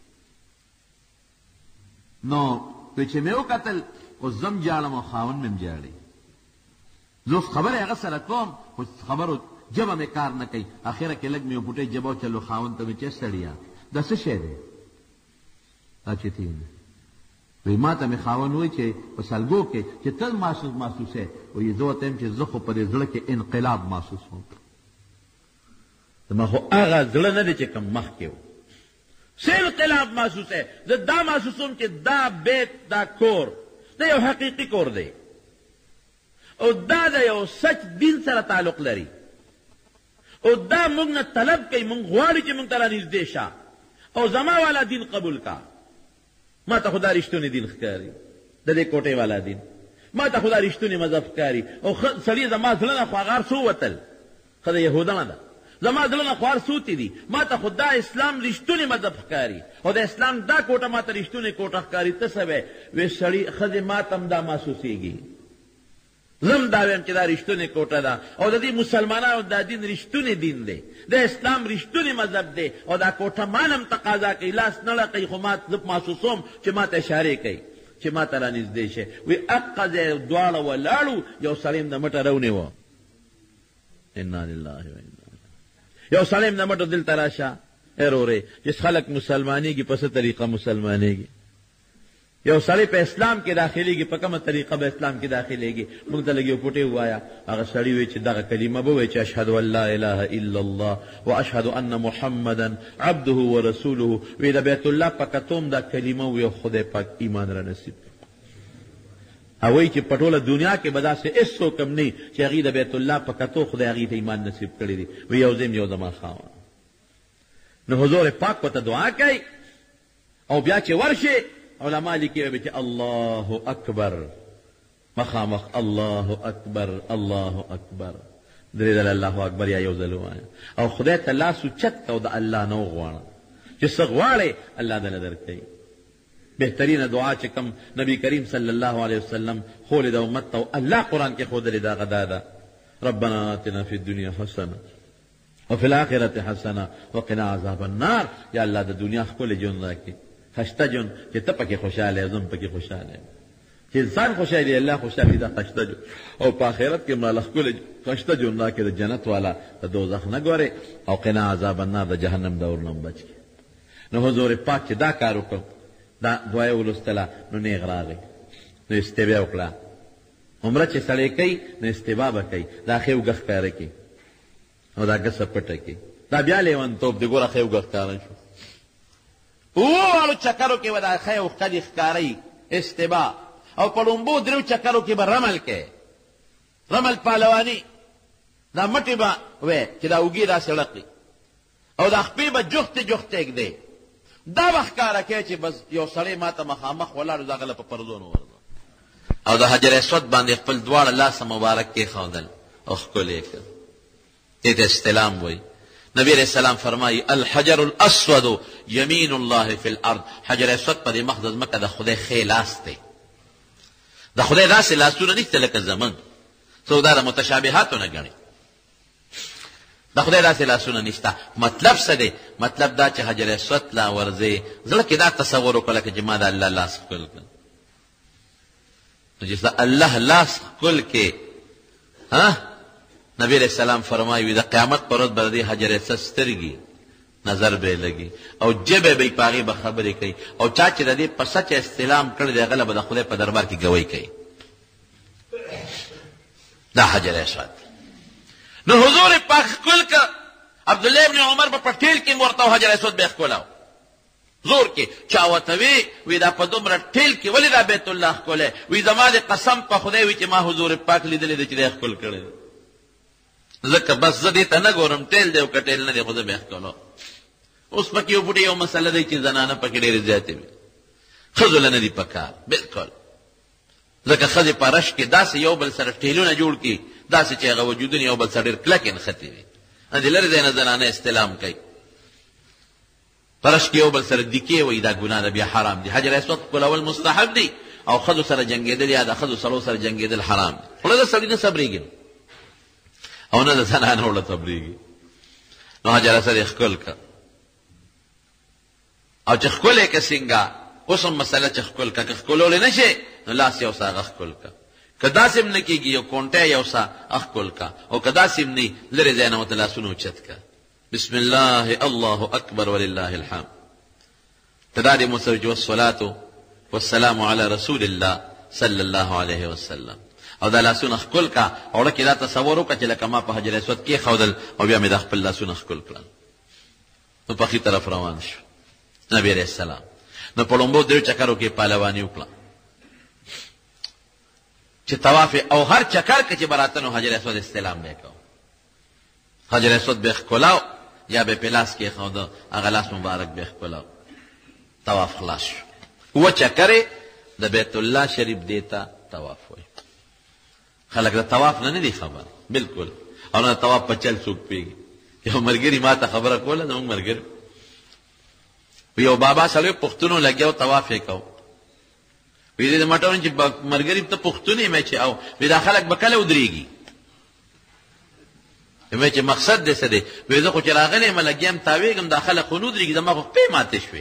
نو چې مې وکتل اوس زم جاړم او خاوند مې هم جاړي زه اوس خبرې هغه سره کوم خو خبرو جبه مې کار نه کوي اخره کې لږ مې پوټۍ جبه چلو خاوند ته مې چې سړیا دا څه شی دی دا چې تین وی ما ته مې خاوند وایي چې په سلګو کې چې تل محسوسه وایي زه ورته یم چې زه خو په دې زړه کې انقلاب محسوسوم زما خو هغه زړه نه دی چې کوم مخکې و څه انقلاب محسوسه زه دا محسوسوم چې دا بیت دا کور دا یو حقیقي کور دی او دا د یو سچ دین سره تعلق لري او دا موږ نه طلب کوي موږ غواړو چې موږ ته رانږدې شه او زما والا دین قبول کا ما ته خو دا رښتونی دین ښکاري د دې کوټې والا دین ما ته خو دا رښتونی مذهب ښکاري او سړي زما زړه نه خو هغه هر څه ووتل ښه د یهودانه ده زما زړه نه خو هر څه دي ما ته خو دا اسلام رښتونی مذهب ښکاري او د اسلام دا کوټه ما ته رښتونی کوټه ښکاري ته څه وی وی سړي ښځې ما ته هم دا محسوسېږي زم دا ویم چې دا رښتونې کوټه ده او د دې مسلمانانو دا دین رښتونی دین دی د اسلام رښتونی مذهب دی او دا کوټه مانم تقاضا کوي لاس نه لقوي خو ما زه محسوسوم چې ما ته اشارې کوي چې ما ته رانږدې شي وی اقه ځای دواړه ولاړو یو سړی م د مټه رونیوه انا لله و انا یو سړی م د مټه دلته راشه ای رورې چې خلک مسلمانېږي په څه طریقه مسلمانېږي یو سړی په اسلام کې داخليږي په کومه طریقه به اسلام کې داخليږي موږ ته لږ یو پوټی ووایا هغه سړی وایي چې دغه کلمه به وایي چې اشهد ان لا اله الا الله واشهد ان محمدا عبده ورسوله وی د بیت الله په کتوم دا کلمه وی خدای پاک ایمان را نصیب او وایي چې په ټوله دنیا کې به داسې هېڅوک هم نه چې هغې د بیت الله په کتو خدای هغې ته ایمان نصیب کړی دی وی یو ځیم یو زما خاوند نو حضور پاک ورته دعا کوي او بیا چې ورشي علماء لیکي وي چې الله اکبر مخامخ الله اکبر الله اکبر درې ځله الله اکبر یا یو ځل ووایه او خدای ته لاس اوچت که او د الله نه وغواړه چې څه غواړې الله دله درکوي بهترینه دعا چې کوم نبی کریم صلی الله علیه وسلم ښولې ده امت ته او الله قرآن کې ښودلې ده هغه دا ده ربنا آتنا فی الدنیا حسنه وفي الآخرة حسنه وقنا عذاب النار یا الله د دنیا ښکلی ژوند راکړي خشته جون چې ته پکې خوشحاله یې زم پکې خوشحاله یم چې انسان خوشحالي الله خوشحالي دا خشته جون او په آخرت کې ماله ښکلی خشته جون راکړي د جنت والا د دوزخ نه ګورې او قنا عذاب النار د جهنم د اور نه هم بچ کړي نو حضور پاک چې دا کار وکړ دا دعا یې ولوستله نو نیغ راغی نو استبا وکړه. عمره چې سړی کوي نو استبا به کوي، دا ښې اوږه ښکاره کړي او دا ګسه پټه کړي. دا بیا لیونتوب دی. ګوره ښې اوږه ښکاره شو. اووالو چکرو کې به دا ښې اوښکه دې ښکارئ استبا، او په لومبو درېو چکرو کې به رمل کوي، رمل پهلواني. دا مټې به وی چې دا اوږې داسې ړقي او دا خپې به جوختې جوختې ږدې. دا به ښکاره کوي چې بس یو سړی ما ته مخامخ ولاړ د هغه له په پردو نه ورځه، او د حجر اسود باندې خپل دواړه لاس مبارک کېښودل او ښکلې کړ. دې ته استلام وایي. نبی علیہ السلام فرمایي الحجر الاسود یمین الله فی الارض. حجر اسود په دې مخ د ځمکه د خدای ښی لاس دی. د خدای داسې لاسونه نشته لکه زمونږ، څوک دا د متشابهاتو نه ګڼي. د خدای داسې لاسونه نشته. مطلب څه دی؟ مطلب دا چې حجر اسود لا ورځې زړه کې دا تصور وکړه چې ما د الله لاس ښکل کړ. نو چې د الله لاس ښکل کې نبی علیہ السلام فرمایي د قیامت پر ورځ به د حجر اسود سترګې نظر به لګي او جبه به په هغې به خبرې کوي، او چا چې د دې په سچ استلام کړی دی هغه له به د خدای په دربار کې ګوی کوي. دا حجر اسود. نو حضور پاک ښکل که عبدالله ابن عمر به په ټیل کې ورته حجر اسود به ښکلاو زور کې. چا ورته وی دا په دومره ټیل کې ولې دا بیت الله ښکلی؟ وی زما د قسم په خدای وي چې ما حضور پاک لیدلی دی چې دی ښکل کړی دی. ځکه بس زه دې ته نه ګورم ټیل دی او که ټیل نه دی خو زه به ښکلو. اوس پکې یو بوټي یو مسله دی چې زنانه پکې ډېرې زیاتې وي، ښځو له نه دي پکار بلکل. ځکه ښځې په رش کې داسې یو بل سره ټیلونه جوړ کړي داسې چې هغه وجودونه یو بل سره ډېر کلک نښتې وي. د لرې ځای نه زنانه استلام کوي، په رش کې یو بل سره دیکې وایي، دا ګناه ده، بیا حرام دي. حجر اسود ښکلول مستحب دی، او ښځو سره جنګېدل یا د ښځو سړو سره جنګېدل حرام دي. خو د سړي نه صبرېږي او نه د زنانه وړه صبرېږي. نو حجر اسود یې ښکل که، او چې ښکلی که څنګه اوس هم مسله چې ښکل که، که ښکلولی نه شي نو لاس یو سا هغه ښکل که، که داسې هم نه کېږي یو کونټی یو سا ښکل که، او که داسې هم نه لرې ځای نه ورته لاسونه اوچت که. بسم الله الله اکبر ولله الحمد. تداري مسرج والصلاة والسلام على رسول الله صلی الله علیه وسلم. او دا لاسونه ښکل که، او ړکې دا تصور وکړه چې لکه ما په حجر اسود کېښودل او بیا مې دا خپل لاسونه ښکل کړل. نو په ښي طرف روان شو نبی علیہ السلام. نو په لومبو درېو چکرو کې پهلواني وکړه چې طواف او هر چکر کې چې به راته نو حجر اسود استلام به یې کوو. حجر اسود به یې ښکلاو یا به یې په لاس کېښوده، هغه لاس مبارک به یې ښکلاو. طواف خلاص شو. اووه چکرې د بیت الله شریف دې ته طواف وایي. خلک د طواف نه دي خبر بلکل، او نه د طواف په چل څوک پوهېږي. یو ملګري ما ته خبره کوله، زموږ ملګري یو بابا سړی پښتونو لګیا و طواف یې کو. وی دې ماته وایي چې ملګري ته پښتون یې مې چې او وی دا خلک به کله ودرېږي؟ مې چې مقصد دې څه دی؟ وی زه خو چې راغلی یم لګیا یم تاوېږم، دا خلک خو نه ودرېږي، زما خو خپې ماتې شوې.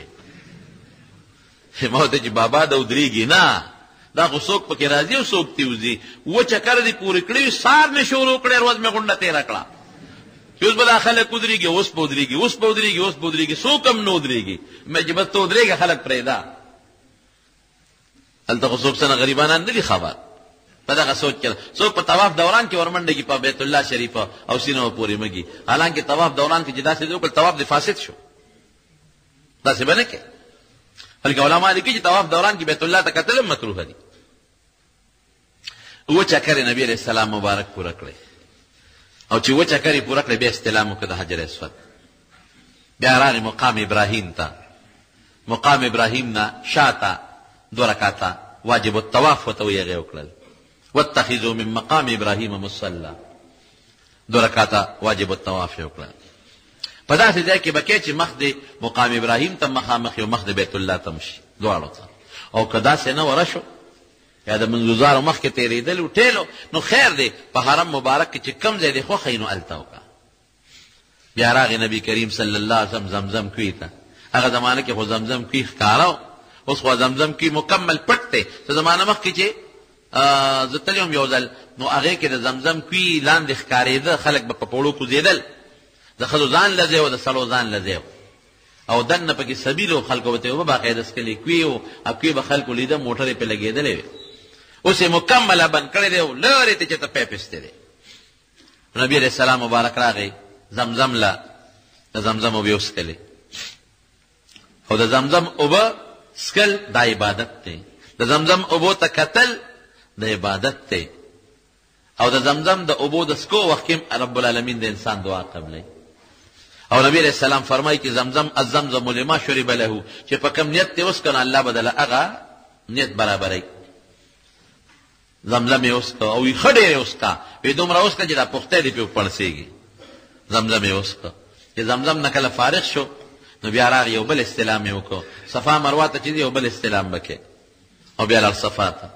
ما ورته چې بابا دا ودرېږي نه، دا خو څوک پکې راځي او څوک تې وځي. اووه چکر دې پورې کړي، سار مې شروع کړی، ورځ مې غونډه تېره کړه چې اوس به دا خلک ودرېږي، اوس به ودرېږي، اوس به ودرېږي، اوس به ودرېږي، څوک هم نه ودرېږي. مې چې بس ته ودرېږه خلک پرېږده. هلته خو څوک څه نه غریبانان نه دي خبر په دغه سوچ کې. څوک په طواف دوران کې ورمنډېږي په بیت الله شریف او سینه پورې مږي، حالانکې طواف دوران کې چې داسې وکړل طواف دې فاسد شو، داسې به نه کوې. بلکې علما لیکي چې طواف دوران کې بیت الله ته کتل هم مکروه دي. اووه چکرې نبي علیه السلام مبارک پوره کړی، او چې اووه چکرې پوره کړی بیا استلام وکړه د حجر اسود. بیا راغی مقام ابراهیم ته. مقام ابراهیم نه شاته دو رکعته واجب الطواف ورته ویې هغې وکړل. واتخذوا من مقام ابراهیم مصلی، دو رکعته واجب الطواف یې وکړل. په داسې ځای کې به کې چې مخ د مقام ابراهیم ته مخامخ یو مخ د بیت الله ته مشي دواړو ته، او که داسې نه وره شو یا د منځګزارو مخ کې تېرېدل و ټیلو نو خیر دی، په حرم مبارک کې چې کم ځای دی خوښه یې نو هلته وکړه. بیا راغی نبی کریم صلی الله علیه وسلم زمزم کوی ته. هغه زمانه کې خو زمزم کوی ښکاره و، اوس خو زمزم کوی مکمل پټ دی. څه زمانه مخکې چې زه تللی وم یو ځل، نو هغې کې د زمزم کوی لاندې ښکارېده، خلک به په پوړو کوزېدل، د ښځو ځان له ځای و د سړو ځان له ځای و، او دننه پکې سبیل و، خلکو به ته یو باقاعده څکلې کوی و، کوی به خلکو لیده موټرې پرې لګېدلې وې. اوس یې مکمله بند کړی دی او لرې ته چېرته پیپ ایستی دی. نبي علیه السلام مبارک راغی زمزم له د زمزم اوبه وڅښلې او د زمزم اوبه څښل دا عبادت دی. د زمزم اوبو ته کتل د عبادت دی او د زمزم د اوبو د څکو وخت کې رب العالمین د انسان دعا قبلوي. او نبی علیه السلام فرمایي چې زمزم الزمزم لما شرب له، چې په کوم نیت دې وڅښه الله به دله هغه نیت برابروي. زمزم یې وڅښه او ښه ډېر یې وڅښه، وایي دومره وڅښه چې دا پختی دې پرې وپړسېږي. زمزم یې وڅښه. چې زمزم نه کله فارغ شو نو بیا راغی یو بل استلام یې وکړو. صفا مروه ته چې دی یو بل استلام به کوې او بیا لاړ صفا ته.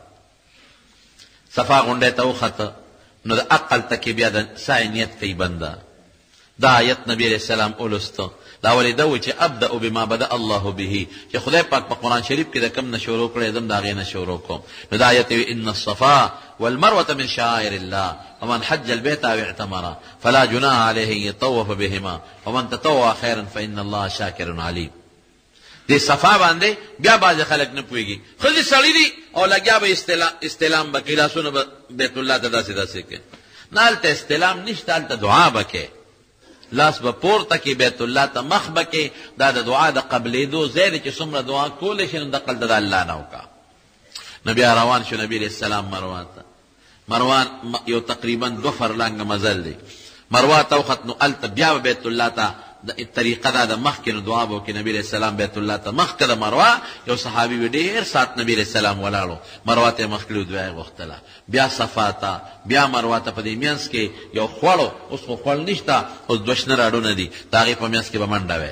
صفا غونډۍ ته وخته نو د عقل ته کې بیا د سعی نیت کوي بنده. دا آیت نبی علیہ السلام اولسته. دا ولې دا و چې ابدأ بما بدأ الله به، چې خدای پاک په قرآن شریف کې د کوم نه شروع کړی زم د هغې نه شروع کوم. نو دا آیت وی ان الصفا والمروة من شعائر الله ومن حج البيت او اعتمر فلا جناح عليه ان يطوف بهما ومن تطوع خيرا فان الله شاکر علیم. دې صفا باندې بیا بعضې خلک نه پوهېږي، ښځې سړي دي او لګیا به استلام به کوي، لاسونه به بیت الله ته داسې داسې کوي. نه هلته استلام نشته، هلته دعا به کوي، لاس به پورته کې بیت الله ته مخ به کې. دا د دعا د قبلېدو ځای دی چې څومره دعا کولی شي نو دقل د الله نه وکړه. نو بیا روان شو نبي علیه السلام مروان ته. مروان یو تقریبا 2 فرلانګه مزل دی. مروه ته وخت نو هلته بیا به بیت الله ته د طریقه دا د مخکې نو دعا به وکړي. نبي علیه السلام بیت الله ته مخکې د مروه یو صحابي وي ډېر ساعت نبي علیه السلام ولاړو، مروه ته یې مخکې دعا یې غوښتله. بیا صفا ته بیا مروه ته په دې منځ کې یو خوړو، اوس خو خوړ نشته، اوس 2 شنه راډونه دي، د هغې په منځ کې به منډه وی.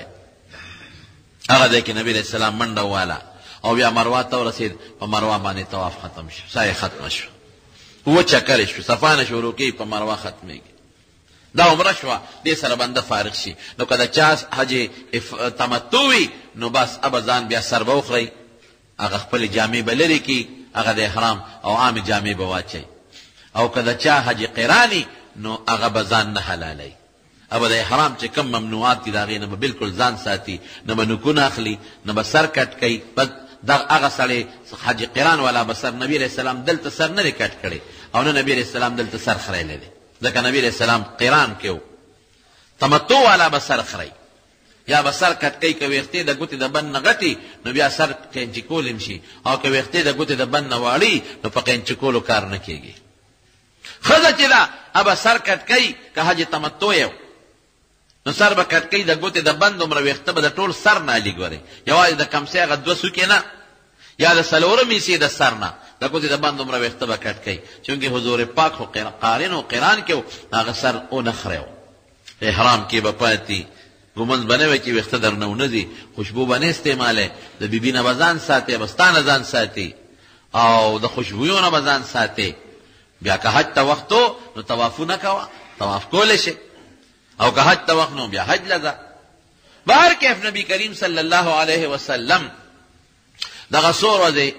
هغه ځای کې نبي علیه السلام منډه وواله او بیا مروه ته ورسېد. په مروه باندې طواف ختم شو، سا یې ختمه شو، 2 چکرې شو، صفا نه شروع کېږي په مروه ختمېږي. دا عمره شوه، دې سره بنده فارغ شي. نو که د چا حج تمتع وي نو بس ابه ځان بیا سر به وخورئ، هغه خپلې جامې به لرې کړي، هغه د احرام او عامې جامې به واچئ. او که د چا حج قراني نو هغه به ځان نه حلالوي، ابه د احرام چې کوم ممنوعات دي د هغې نه به بلکل ځان ساتي، نه به نوکونه اخلي، نه به سر کټ کوي. بس هغه سړی حج قران والا به سر نبي علیه السلام دلته سر نه دی کټ کړی او نه نبي علیه السلام دلته سر خریلی دی، ځکه نبی علیہ السلام قران کې و. تمتع والا به سر خری یا به سر کټ کوي، که ویښتې د ګوتې د بند نه غټي نو بیا سر قینچي کول شي، او که ویښتې د ګوتې د بند نه واړي نو په قینچي کولو کار نه کېږي. ښځه چې ده هغه سر کټ کوي، که حج تمتع یو نو سر به کټ کوي، د ګوتې د بند دومره ویښته به د ټول سر نه علي ګورئ، یوازې د کمسۍ هغه 2 څوکې نه یا د څلورم حصې د سر نه د ګوتې د بند دومره ویښته به کټ کوي. چونکې حضور پاک خو قارن و قران کې و، هغه سر ونه خری و، احرام کې به پاتې، ګمنځ به نه وی چې ویښته در نه ونه ځي، خوشبو به نه استعمالوي، د بیبي نه به ځان ساتي، بستا نه ځان ساتي، او د خوشبویو نه به ځان ساتي. بیا که حج ته وخت و نو طوافونه کوه، طواف کولی شي، او که حج ته وخت نو بیا حج لځه. به هر کیف نبی کریم صلی الله علیه وسلم دغه څو ورځې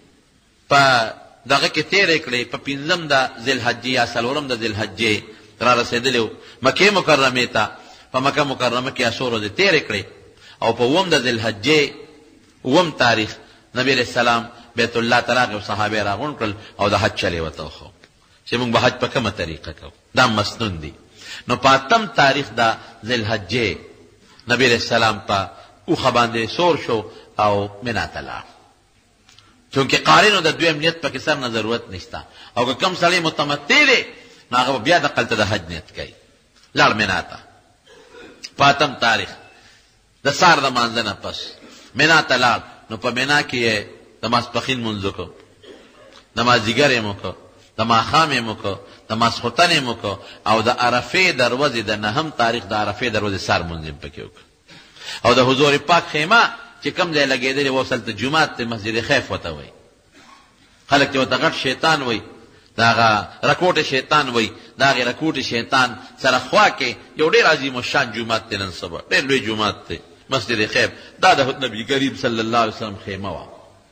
په دغه کې تېرې کړې، په 5 د ذوالحجې یا 4 د ذوالحجې را رسېدلی و مکې مکرمې ته. په مکه مکرمه کې 8 ورځې تېرې کړې او په 1 د ذوالحجې 1 تاریخ نبی علیه السلام بیت الله ته راغی او صحابه یې راغونډ کړل او د حج چلې ورته وښو چې موږ به حج په کومه طریقه کوو، دا مسنون دي. نو په 8 تاریخ د ذوالحجې نبی علیه السلام په اوښه باندې سور شو او منا ته لاړ، چونکې قارنو د دویم نیت پکې سر نه ضرورت نشته، او که کوم سړی متمتع دی نو هغه بیا دقلته د حج نیت کوي. لاړ منا ته په 8 تاریخ د سهار د مانځه نه پس منا ته لاړ. نو په منا کې یې د ماسپښین لمونځ وکړو، د مازدیګر یې وکړو، د ماښام یې وکړو، د ماسخوتن یې وکړو، او د عرفې د ورځې د 9 تاریخ د عرفې د ورځې سهار لمونځ یې پکې وکړو. او د حضور پاک خیمه چې کوم ځای لګېدلې و هلته جومات دی، مسجد خیف ورته وایي، خلک چې ورته غټ شیطان وایي، د هغه رکوټ شیطان وایي، د هغې رکوټ شیطان سره خوا کې یو ډېر عظیم الشان جومات دی، نن سبا ډېر لوی جومات دی مسجد خیف. دا د نبي کریم صلی الله علیه وسلم خیمه وه.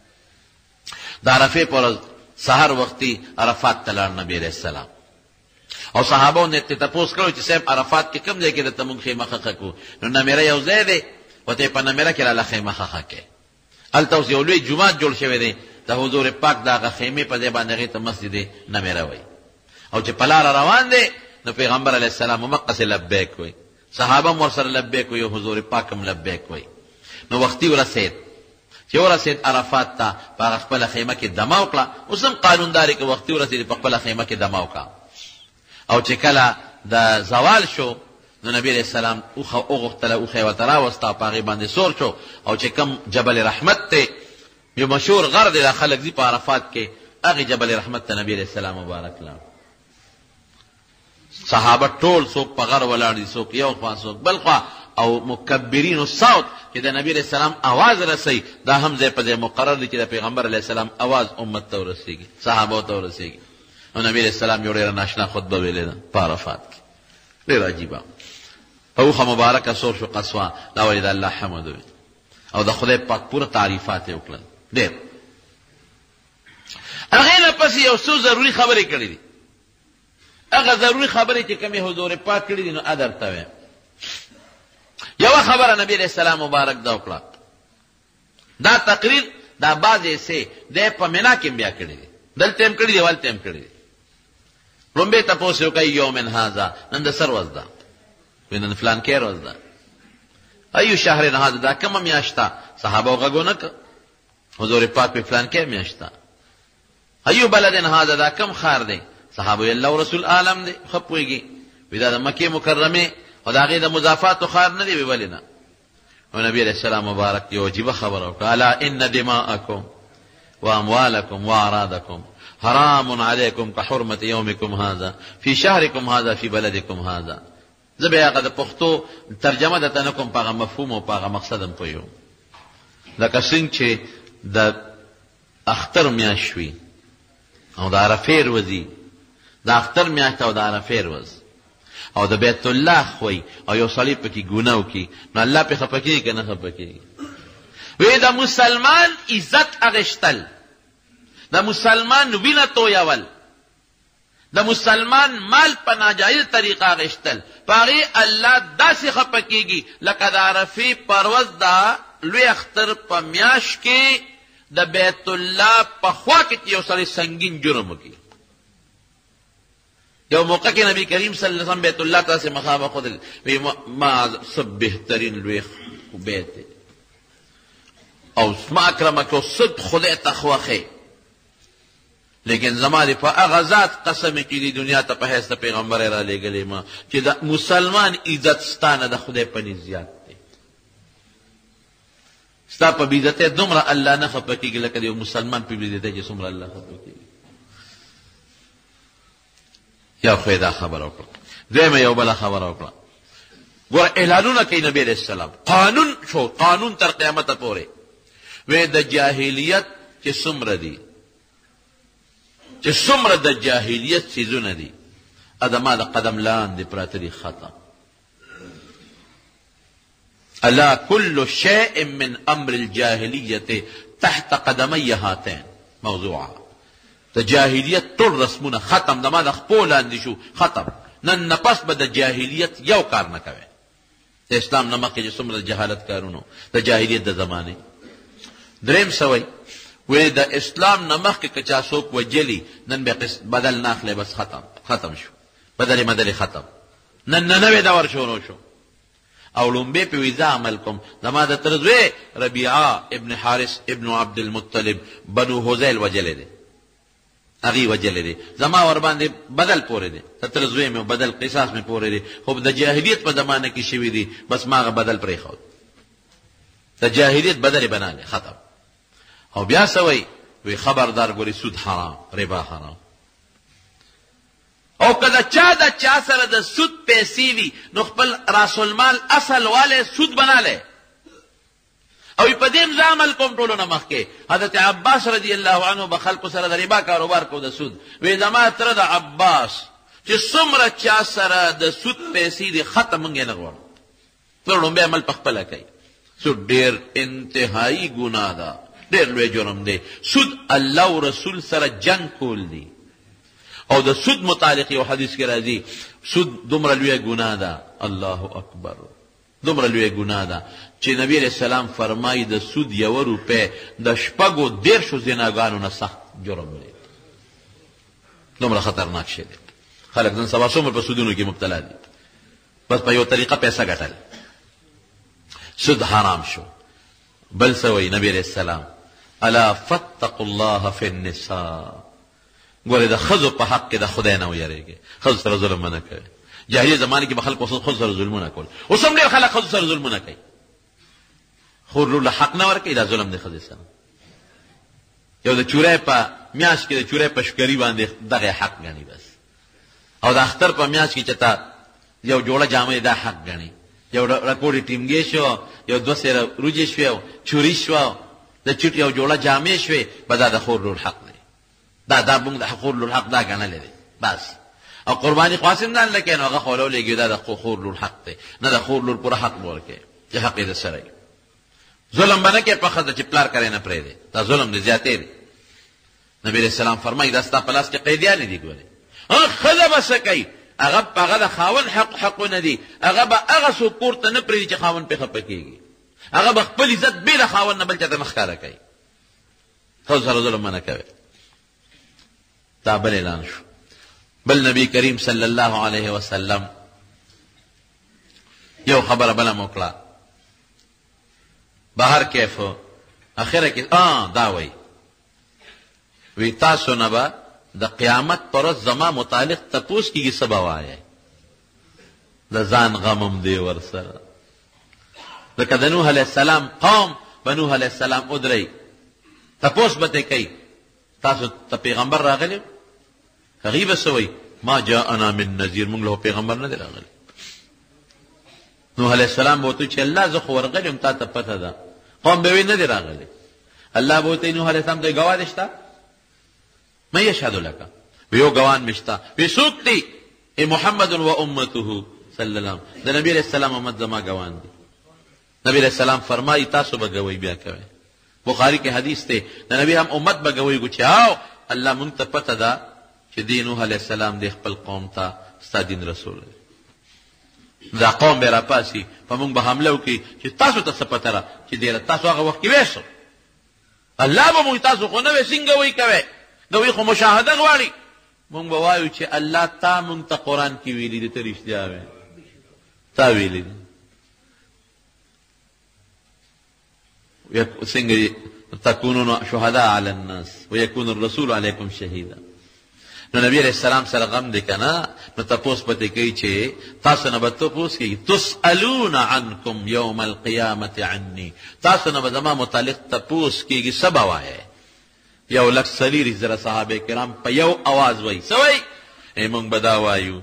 د عرفې په ورځ سهار وختي عرفات ته لاړ نبي علیه السلام، او صحابو نه ته تپوس کړو چې صاحب عرفات کې کوم ځای کې درته موږ خیمه خښه کړو؟ نو نمیره یو ځای دی، ورته یې په نمیره کې راله خیمه خښه کړې. هلته اوس یو لوی جومات جوړ شوی دی، د حضور پاک د هغه خیمې په ځای باندې هغې ته مسجد نمره وایي. او چې په لاره روان دی نو پیغمبر علیه السلام هم مقصې لبیک وایي، صحابه هم ورسره لبیک وایي، حضور پاک هم لبیک وایي. نو وختي ورسېد، چې ورسېد عرفات ته په هغه خپله خیمه کې دمه وکړه. اوس هم قانونداري که وختي ورسېد په خپله خیمه کې دمه وکړه. او چې کله د زوال شو نو نبی علیہ السلام وغوښتله اوښه یې ورته راوسته، په هغې باندې سور شو. او چې کوم جبل رحمت دی یو مشهور غر دی، دا خلک ځي په عرفات کې، هغې جبل رحمت ته نبی علیہ السلام مبارک لاړ. صحابه ټول څوک په غر ولاړ دي، څوک یو خوا څوک بل خوا. او مکبرین الصوت چې د نبی علیہ السلام اواز رسوي، دا هم ځای په ځای مقرر دي چې د پیغمبر علیہ السلام اواز امت ته ورسېږي، صحابو ته ورسېږي. نو نبی علیہ السلام یو ډېره ناشنا خطبه ویلې ده په عرفات کې، ډېره عجیبه. اوښه مبارکه سور شو قصوه، دا ولې د الله حمد وي او د خدای پاک پوره تعریفات یې وکړل ډېر. هغې نه پسې یو څو ضروري خبرې کړې دي. هغه ضروري خبرې چې کومې حضور پاک کړي دي نو درته وایم. یوه خبره نبی علیہ السلام مبارک دا وکړه، دا تقریر دا بعضې حصې دی په منا کې بیا کړي دي، دلته هم کړي دي هلته هم کړي دي. لومبې تپوس یې وکړئ یوم هذا، نن د سر ورځ ده، نن فلانکې ورځ ده. ایو شهر هذا، دا کومه میاشت ده؟ صحابه غږ ونه کړ، حضور پاک په فلانکې میاشت ده. ایو بلد هذا، دا کوم ښار دی؟ صحابه الله او رسول عالم دی، ښه پوهېږي. وی دا د مکې مکرمې او د هغې د مضافاتو ښار نه دی. وی ولې نه؟ نو نبی علیہ السلام مبارک یو عجیبه خبره وکړه، الا ان دماءکم واموالکم واعراضکم حرام علیکم کحرمة یومکم هذا فی شهرکم هذا فی بلدکم هذا. زه به هغه د پښتو ترجمه درته نه کوم، په هغه مفهوم او په هغه مقصد هم پوهېږم. لکه څنګه چې د اختر میاشت وي او د عرفې ورځ وي، د اختر میاشت او د عرفې ورځ او د بیت الله خوی او یو سړی پکې ګناه وکړي نو الله پې خفه کېږي که نه خفه کېږي؟ وی د مسلمان عزت اغشتل، د مسلمان وینه تویول، د مسلمان مال په ناجایز طریقه اغشتل، په هغې الله داسې خفه کېږي لکه د عرفې په ورځ د لوی اختر په میاشت کې د بیت الله په خوا کې یو سړی سنګین جرم وکړي. یو موقع کې نبی کریم صلی الله علیه وسلم بیت الله ته مخامخ ودرېد، وی ما څه بهترین لوی بیت دی او ما اکرمکم صد خدای ته خوښې، لیکن زما دې په هغه ذات قسم چې دې دنیا ته په حیث د پیغمبر یې رالیږلی ما چې د مسلمان عزت ستا نه د خدای په نزد زیات دی. ستا په بېعزتۍ دومره الله نه خفه کېږي لکه د یو مسلمان په بېعزتۍ چې څومره الله خفه کېږي. یو خو یې دا خبره وکړه. دویمه یو بله خبره وکړه، ګوره اعلانونه کوي نبی علیه السلام، قانون شو، قانون تر قیامته پورې. وی د جاهلیت چې څومره دي، چې څومره د جاهلیت څیزونه دي، ادما د قدم لاندې پراته دي، ختم. الا كل شيء من امر الجاهلیت تحت قدمی هاتین موضوعه. د جاهلیت ټول رسمونه ختم، د ما د خپو لاندې شو، ختم. نن نه پس به د جاهلیت یو کار نه کوي. د اسلام نه مخکې چې څومره د جهالت کارونو د جاهلیت د زمانې. دریم سوی وی د اسلام نه مخکې که چا څوک وجلي نن به بدل نه اخلی، بس ختم شو، بدل مدل ختم. نن نوی دور شروع شو. او لومبې په ویزا عمل کوم، زما د تر زوی ربیعه ابن حارث ابن عبدالمطلب بنو هذیل وجلی دی، هغې وجلی دی، زما ور باندې بدل پورې دی، د تر زوی مې بدل قصاص مې پورې دی، خو د جاهلیت په زمانه کې شوي دي، بس ما هغه بدل پرېښود، د جاهلیت بدل یې بنالی، ختم. او بیا سوی وی خبردار ګوري سود حرام، ربا حرام. او که د چا سره د سود پیسې وي نو خپل راس المال اصل والی سود بنالی. او په دې مزه عمل کوم ټولو نه مخکې حضرت عباس رضی الله عنه به خلکو سره د ربا کاروبار کو د سود. وی زما تره د عباس چې څومره چا سره د سود پیسې دي ختم مونږ یې نه غواړو. ټول لومبی عمل په خپله کوي. سود ډېر انتهایي ګناه ده، ډېر لوی جرم دی. سود الله او رسول سره جنگ کول دی. او د سود متعلق یو حدیث کې راځي سود دومره لوی ګناه ده، الله اکبر، دومره لویه ګناه ده چې نبی علیه السلام فرمایي د سود 1 روپۍ د 10 زناګانو نه سخت جرم دی. دومره خطرناک شی دی. خلک نن سبا څومره په سودونو کې مبتلا دي، بس په یو طریقه پیسه ګټل. سود حرام شو. بل څه وایي نبی علیه السلام؟ الا فاتقوا الله فی النساء. ګورې د ښځو په حق کې د خدای نه ویریږئ، ښځو سره ظلم نه کوئ. جاهلیت زمانه کې به خلک ښځو سره ظلمونه کول، اوس هم ډېر خلک ښځو سره ظلمونه کوي. خور لور له حق نه ورکوي، دا ظلم دی ښځې سره. یو د چورۍ په میاشت کې د چورۍ په شکري باندې دغه حق ګڼي بس، او د اختر په میاشت کې چې تا یو جوړه جامې دا حق ګڼي. یو رکوړې ټینګې شو، یو 2 سیره روجې شوې، چوري شوه، د چټ یو جوړه جامې شوې، به دا د خور لور حق دی. دا موږ د خور لور حق دا ګڼلی دی بس. او قرباني خاصم نه لکه نو هغه خولو لګي دا د خور لور حق دی، نه د خور لور پوره حق ورکړي چې حق یې سره ظلم باندې کې په خدای چې پلار کرے نه پرې دی، دا ظلم دی، زیاتې دی. نبی رسول الله فرمایي دا ستا پلاس کې قیدیان دي. ګورې خدای بس کوي هغه د خاون حقونه دي، هغه به هغه څوک پورته نه پرېږدي چې خاون پې خفه کېږي، هغه به خپل عزت بې له خاون نه بل چاته نه ښکاره کوي. ښځو سره ظلم نه کوي. دا بل اعلان شو. بل نبی کریم صلی الله علیه وسلم یو خبره بله موکړه بهر کیف اخره کې دا وی تاسو نه به د قیامت پر ورځ زما متعلق تپوس کېږي څه به وایئ؟ د ځان غمم دی ورسره. لکه د نوح علیه السلام قوم به نوح علیه السلام ودرئ تپوس به ترې کوي تاسو ته پیغمبر راغلی؟ هغوی به څه وایي؟ ما جاءنا من نذیر، موږ له پیغمبر نه دی راغلی. نوح علیه السلام به ورته چې الله زه خو ورغلی یم تا ته پته ده. قوم به وایي نه دی راغلی. الله به ورته نوح علیه السلام ته ګواه دې شته؟ من یشهد لک؟ یو ګوان مې شته. وی څوک دی؟ محمد و امته صلی الله علیه د نبی علیه السلام امت زما ګوان دی. نبی علیه السلام فرمایي تاسو به ګوی بیا کوئ. بخاری کې حدیث دی د نبی هم امت به ګوی کو چې آو الله مونږ ته پته ده چې دی نوح علیه السلام د خپل قوم ته ستا دین رسول دی. دا قوم به راپاسي په مونږ به حمله وکړي چې تاسو ته څه پته ده چې ډېره تاسو هغه وخت کې ویسو. الله به مونږ تاسو خو نه وی څنګه وی کوئ؟ دوی خو مشاهده غواړي. مونږ به وایو چې الله تا مونږ ته قرآن کې ویلي دي، ته رښتیا وایې، تا ویلي دي. څنګه تکونون شهداء علی الناس ویکون الرسول علیکم شهیدا. نو نبی علیہ السلام سره غم دی که نه؟ نو تپوس پته کوي چې تاسو نه به تپوس کېږي تسألون عنکم یوم القیامة عني، تاسو نه به زما متعلق تپوس کېږي څه به وایئ؟ 1,40,000 صحابه کرام په یو اواز وایي څه وایي؟ موږ به دا وایو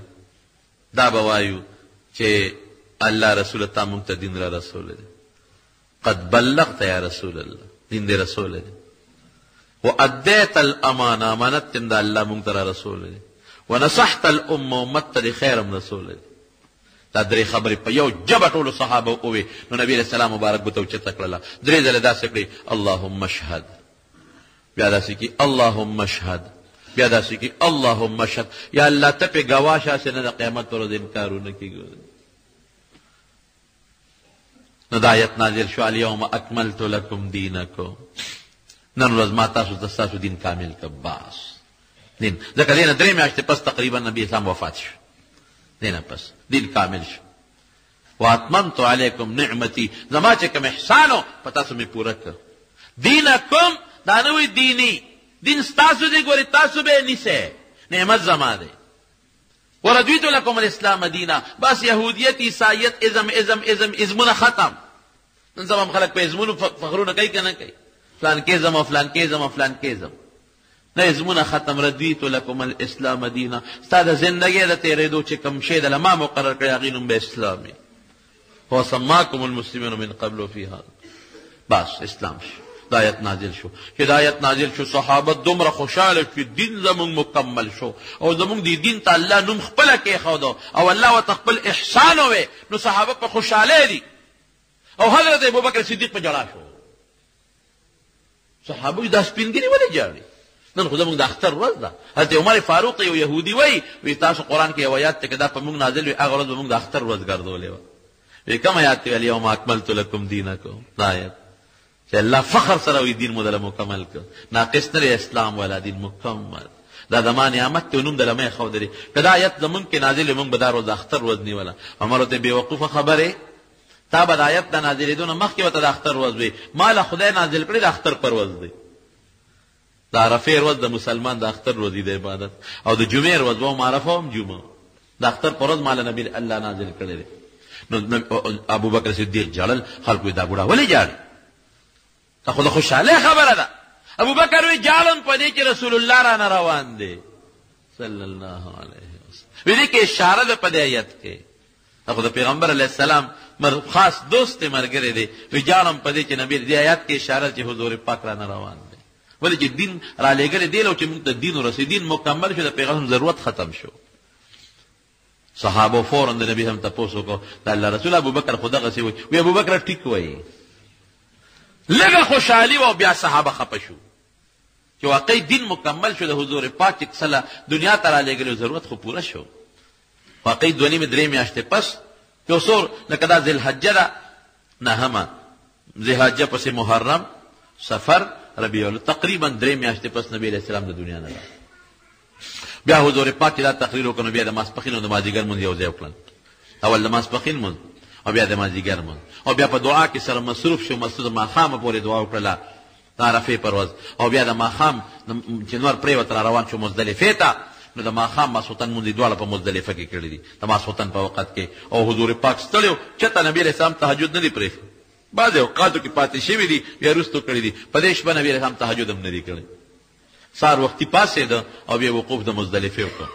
چې الله رسول تا موږ ته دین را رسول دی. قد بلغت یا رسول الله، دین دی رسول دی. وادیت الامانه، امانت تم دا الله مونږ ته را رسول دی. ونصحت الامه، امت ته خیرم رسول دی. دا درې خبرې په یو جبه ټولو صحابه ووې. نو نبی علیه السلام مبارک ګوته اوچته کړله، 3 ځله داسې کړې اللهم اشهد، بیا داسې کړي اللهم اشهد، بیا داسې کړي اللهم اشهد. یا الله ته پې ګواه شه چې نه د قیامت پر ورځ انکارونه کېږي. نو دا آیت نازل شو الیوم اکملت لکم دینکم، نن ورځ ما تاسو ته ستاسو دین کامل که باس دین. ځکه دې نه 3 میاشتې پس تقریبا نبی اسلام وفات شو، دې نه پس دین کامل شو. واتممت علیکم نعمتي، زما چې کوم احسان و په تاسو مې پوره کړ. دینکم دا نه وایي دیني، دین ستاسو دی، ګورې تاسو به نیسئ، نعمت زما دی. ورضیت لکم الاسلام دینا، بس یهودیت عیسائیت ازمونه ختم. نن سبا خلک په ازمونو فخرونه کوي که نه کوي؟ فلان کیزم او فلان کیزم او فلان کیزم. نه ازمونه ختم. رضیت لکم الاسلام دینا، ستا د زندګۍ د تېرېدو چې کوم شی د ما مقرر کړی هغې نوم به اسلام وي. هو سماکم المسلمین من قبل فی هذا، بس اسلام شو. دا آیت نازل شو. چې دا آیت نازل شو صحابه دومره خوشحاله چې دین زمونږ مکمل شو او زمونږ د دین ته الله نوم خپله کېښودو او الله ورته خپل احسان ووی. نو صحابه په خوشحالۍ دي او حضرت ابوبکر صدیق په ژړا شو. صحابه دا سپینګري ولې جاړي؟ نن خو زمونږ د اختر ورځ ده. حضرت عمر فاروق یو یهودي وایي تاسو قرآن کې یو آیات ته که دا په موږ نازل وي هغه ورځ به موږ د اختر ورځ ګرځولې وه. وی کوم آیات دی الیوم اکملت لکم دینکم دا آیت چې الله فخر سره وی دین مو دله مکمل کړ ناقص نه اسلام والا دین مکمل دا د ما نعمت ته نوم دله مې ښودلی که دا آیت زمونږ کې نازل مونږ به دا روز د اختر ورځ نیوله عمر ورته بېوقوفه خبرې تا به د آیت د نازلېدو نه مخکې ورته د اختر ورځ وي ما له خدای نازل کړی د اختر پر ورځ دی د عرفې ورځ د مسلمان د اختر ورځ د عبادت او د جمعې ورځ وم عرفه هم جمعه د اختر پر ورځ ما له نبي الله نازل کړی دی نو ابوبکر صدیق جړل خلکو دا بوډا ولې جاړي دا خو د خوشحالۍ خبره ده ابوبکر وی جاړم په دې چې رسول الله رانه روان دی صلی الله علیه وسلم وی دې کې اشاره ده په دې آیت کې دا خو د پیغمبر علیه السلام خاص دوست ملګری دی وی جاړم په دې چې نبی دې آیت کې اشاره چې حضور پاک رانه روان دی ولې چې دین را لېږلی دی لو چې موږ ته دین ورسېد دین مکمل شو د پیغمبر ضرورت ختم شو صحابه فوراً د نبی هم تپوس وکړو د الله رسول ابوبکر خو دغسې وی ابوبکر ټیک وایي لږه خوشحالي و او بیا صحابه خفه شو چې واقعي دین مکمل شو د حضور پاک چې کله دنیا ته رالیږلی ضرورت خو پوره شو واقعي دوه نیمې درې میاشتې پس یو څور لکه دا ذوالحجه ده نهمه ذوالحجه پسې محرم سفر ربیع الاول تقریبا درې میاشتې پس نبی علیه السلام د دنیا نه بیا حضور پاک چې دا تقریر وکړ نو بیا د ماسپښین او د مازدیګر مونځ یو ځای وکړل اول د ماسپښین مونځ او بیا د مازدیګر مونځ او بیا په دعا کې سره مصروف شو مسجد ماښامه پورې دعا وکړله د عرفې پر ورځ او بیا د ماښام چې نور پرېوت را روان شو مزدلفې ته نو د ماښام ماسخوتن مونځ یې دواړه په مزدلفه کې کړي دي د ماسخوتن په وخت کې او حضور پاک ستړی و چېرته نبي علیه السلام تهجد نه دی پرېښی بعضې اوقاتو کې پاتې شوي دي بیا وروستو کړي دي په دې شپه نبي علیه السلام تهجد هم نه دی کړی سهار وختي پاڅېده او بیا وقوف د مزدلفې وکړ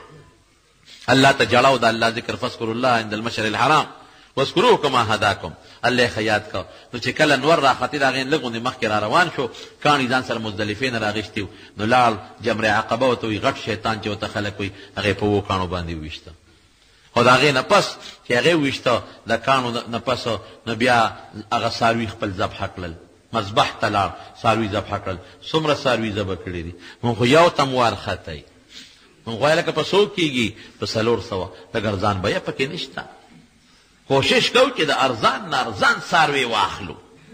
الله ته جړاو د الله ذکر فاذکروا الله عند المشعر الحرام واذکروه کما هداکم الله یې یاد کړ نو چې کله نور راختې د هغې لږ غوندې مخکې را روان شو کاڼي ځان سره مزدلفې نه راغېښتي نو لاړ جمر عقبه ورته وایي غټ شیطان چې ورته خلک وایي هغې په اوو کاڼو باندې وویشته خو د هغې نه پس چې هغې وویشته د کاڼو نه پس نو بیا هغه څاروي خپل ذبحه کړل مذبح ته لاړ څاروي ذبحه کړل څومره څاروي ذبح کړي دي مونږ خو یو تم وارختی مونږ وایه لکه په څو کېږي په 400 د ګرځان بیه پکې نشته کوشش کوو چې د ارزان نه ارزان څاروي واخلو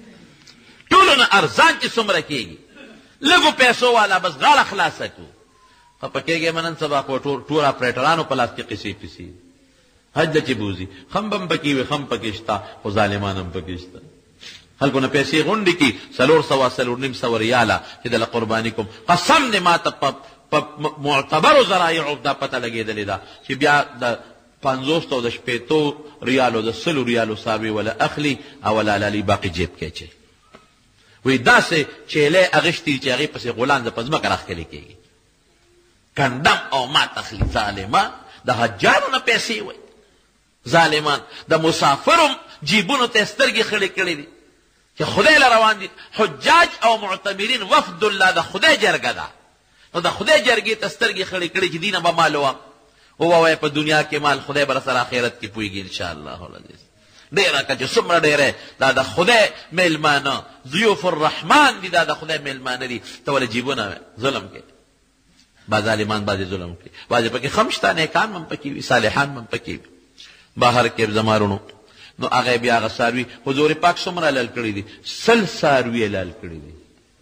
ټولو نه ارزان چې څومره کېږي لږو پیسو والا بس غاړه خلاصه کړو خفه کېږي منن سبا خو ټول اپریټرانو په لاس کې قصې پسې حج چې بوځي خم بم پکې وي خم پکې شته خو ظالمان هم پکې شته خلکو نه پیسې غونډې کړي 400 ریاله چې دله قرباني کوم قسم دې ما ته په معتبرو ذرایعو دا پته لګېدلې ده چې بیا د 50 او د 60 ریالو د 100 ریالو څاروي ولا اخلي او ولا لالي باقي جیب کې اچوي وایي داسې چیلې اغېښتي چې هغې پسې غولان د په ځمکه راښکلې کېږي کنډم او ما تخلي ظالمان د حجانو نه پیسې وایي ظالمان د مسافرو جیبونو ته سترګې خړې کړې دي چې خدای له روان دي حجاج او معتمرین وفد الله د خدای جرګه ده نو د خدای جرګې ته سترګې خړې کړې چې دینه به مال وم ووایه په دنیا کې مال خدای به راسره آخرت کې پوهېږي انشاءالله العزیز ډېره که چې څومره ډېره دا د خدای میلمانه ضیوف الرحمن دي دا د خدای میلمانه دي ته ولې جیبونه ظلم کوي بعض ظالمان بعضې ظلم کوي بعضې پکې خم شته نیکان هم پکې وي صالحان هم پکې وي بهر کې زمارونو نو هغه بیا هغه څاروي حضور پاک څومره حلال کړي دي 100 څاروي حلال کړي دي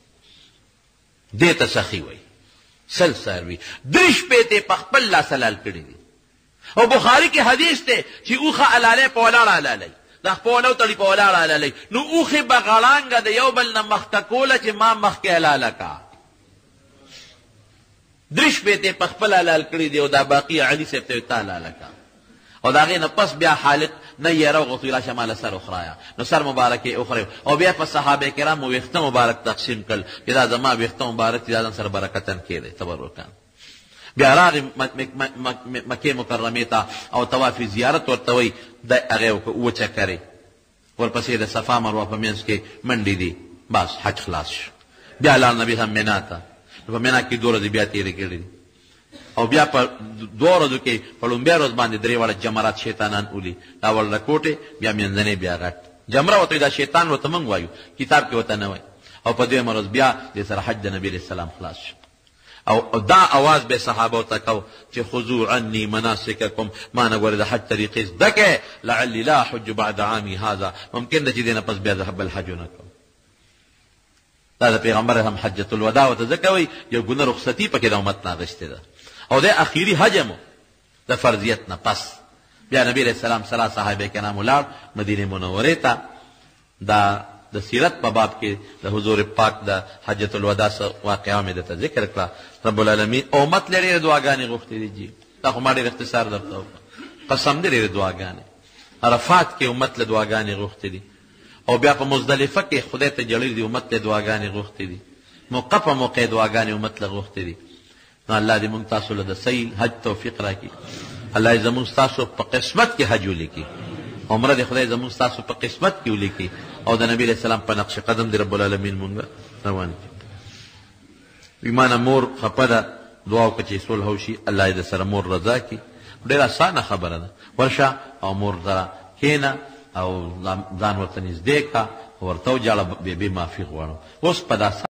دې ته سخي وایي 100 څاروي 3 شپېتې په خپل لاس حلال کړي دي او بخاري کې حدیث دی چې اوښه حلالۍ په ولاړه حلالۍ دا خپلو تړي په ولاړه حلالۍ نو اوښې به غړانګه د یو بل نه مخته کوله چې ما مخکې حلاله کا 3 شپېتې په خپل حلال کړي دي او دا باقي علي صاحب ته تا حلاله کا او د هغې نه پس بیا حالق نه یې راوغوښتو راشه ماله سر وخورایا نو سر مبارک یې وخوری او بیا په صحابه کرامو ویښته مبارک تقسیم کړل چې دا زما ویښته مبارک دي دا ځان سره برکتن کېدی تبرکان بیا راغې مکې مکرمې ته او طواف زیارت ورته وایي د هغې اووه چکرې ورپسې د صفا مروه په منځ کې منډې دي بس حج خلاص شو بیا لاړ نبي هم مینا ته په مینا کې 2 ورځې بیا تېرې کړې دي او بیا په 2 ورځو کې په لومبۍ ورځ باندې 3 واړه جمرات شیطانان اولي دا ول رکوټې بیا منځنۍ بیا غټ جمره ورته دا شیطان ورته موږ وایو کتاب کې ورته نه وایي او په 2 ورځ بیا د سره حج د نبي علیه السلام خلاص شو او دا اواز به صحابه ته کو چې خذوا عني مناسککم، ما نه ګوره د حج طریقې زده کړئ، لعلی لا حج بعد عامی هذا، ممکن ده چې دې نه پس بیا بل حج ونه کوم. دا د پیغمبر هم حجة الوداع ورته ځکه وایي یو ګونه رخصتي پکې د امت نه اخیستې ده، او د اخیري حج هم د فرضیت نه پس. بیا نبی علیه السلام سره صحابه کرام ولاړ مدینه منورې ته. دا د سیرت په باب کې د حضور پاک د حجة الوداع واقعه مې درته ذکر کړه. رب العالمین امت له ډېرې دعاګانې غوښتې دي جي، دا خو ما ډېر اختصار درته وکړه، قسم دې ډېرې دعاګانې. عرفات کې امت له دعاګانې غوښتې دي، او بیا په مزدلفه کې خدای ته جړلې دي، امت له دعاګانې غوښتې دي، موقع په موقع دعاګانې امت له غوښتې دي. نو الله دې موږ تاسو له د صحیح حج توفیق راکړي. الله دې زموږ ستاسو په قسمت کې حج ولیکي، عمره دې خدای زموږ ستاسو په قسمت کې ولیکي، او د نبی علیه السلام په نقش قدم دې رب العالمین مونږ روان کړي. ایمانه مور خفه ده، دعا وکړه چې صلح وشي، الله دې سره مور رضا کړي. ډېره اسانه خبره ده، ورشه او مور سره کښېنه او ځان ورته نږدې کړه، ورته وجاړه، بې معافي غواړم. اوس په دا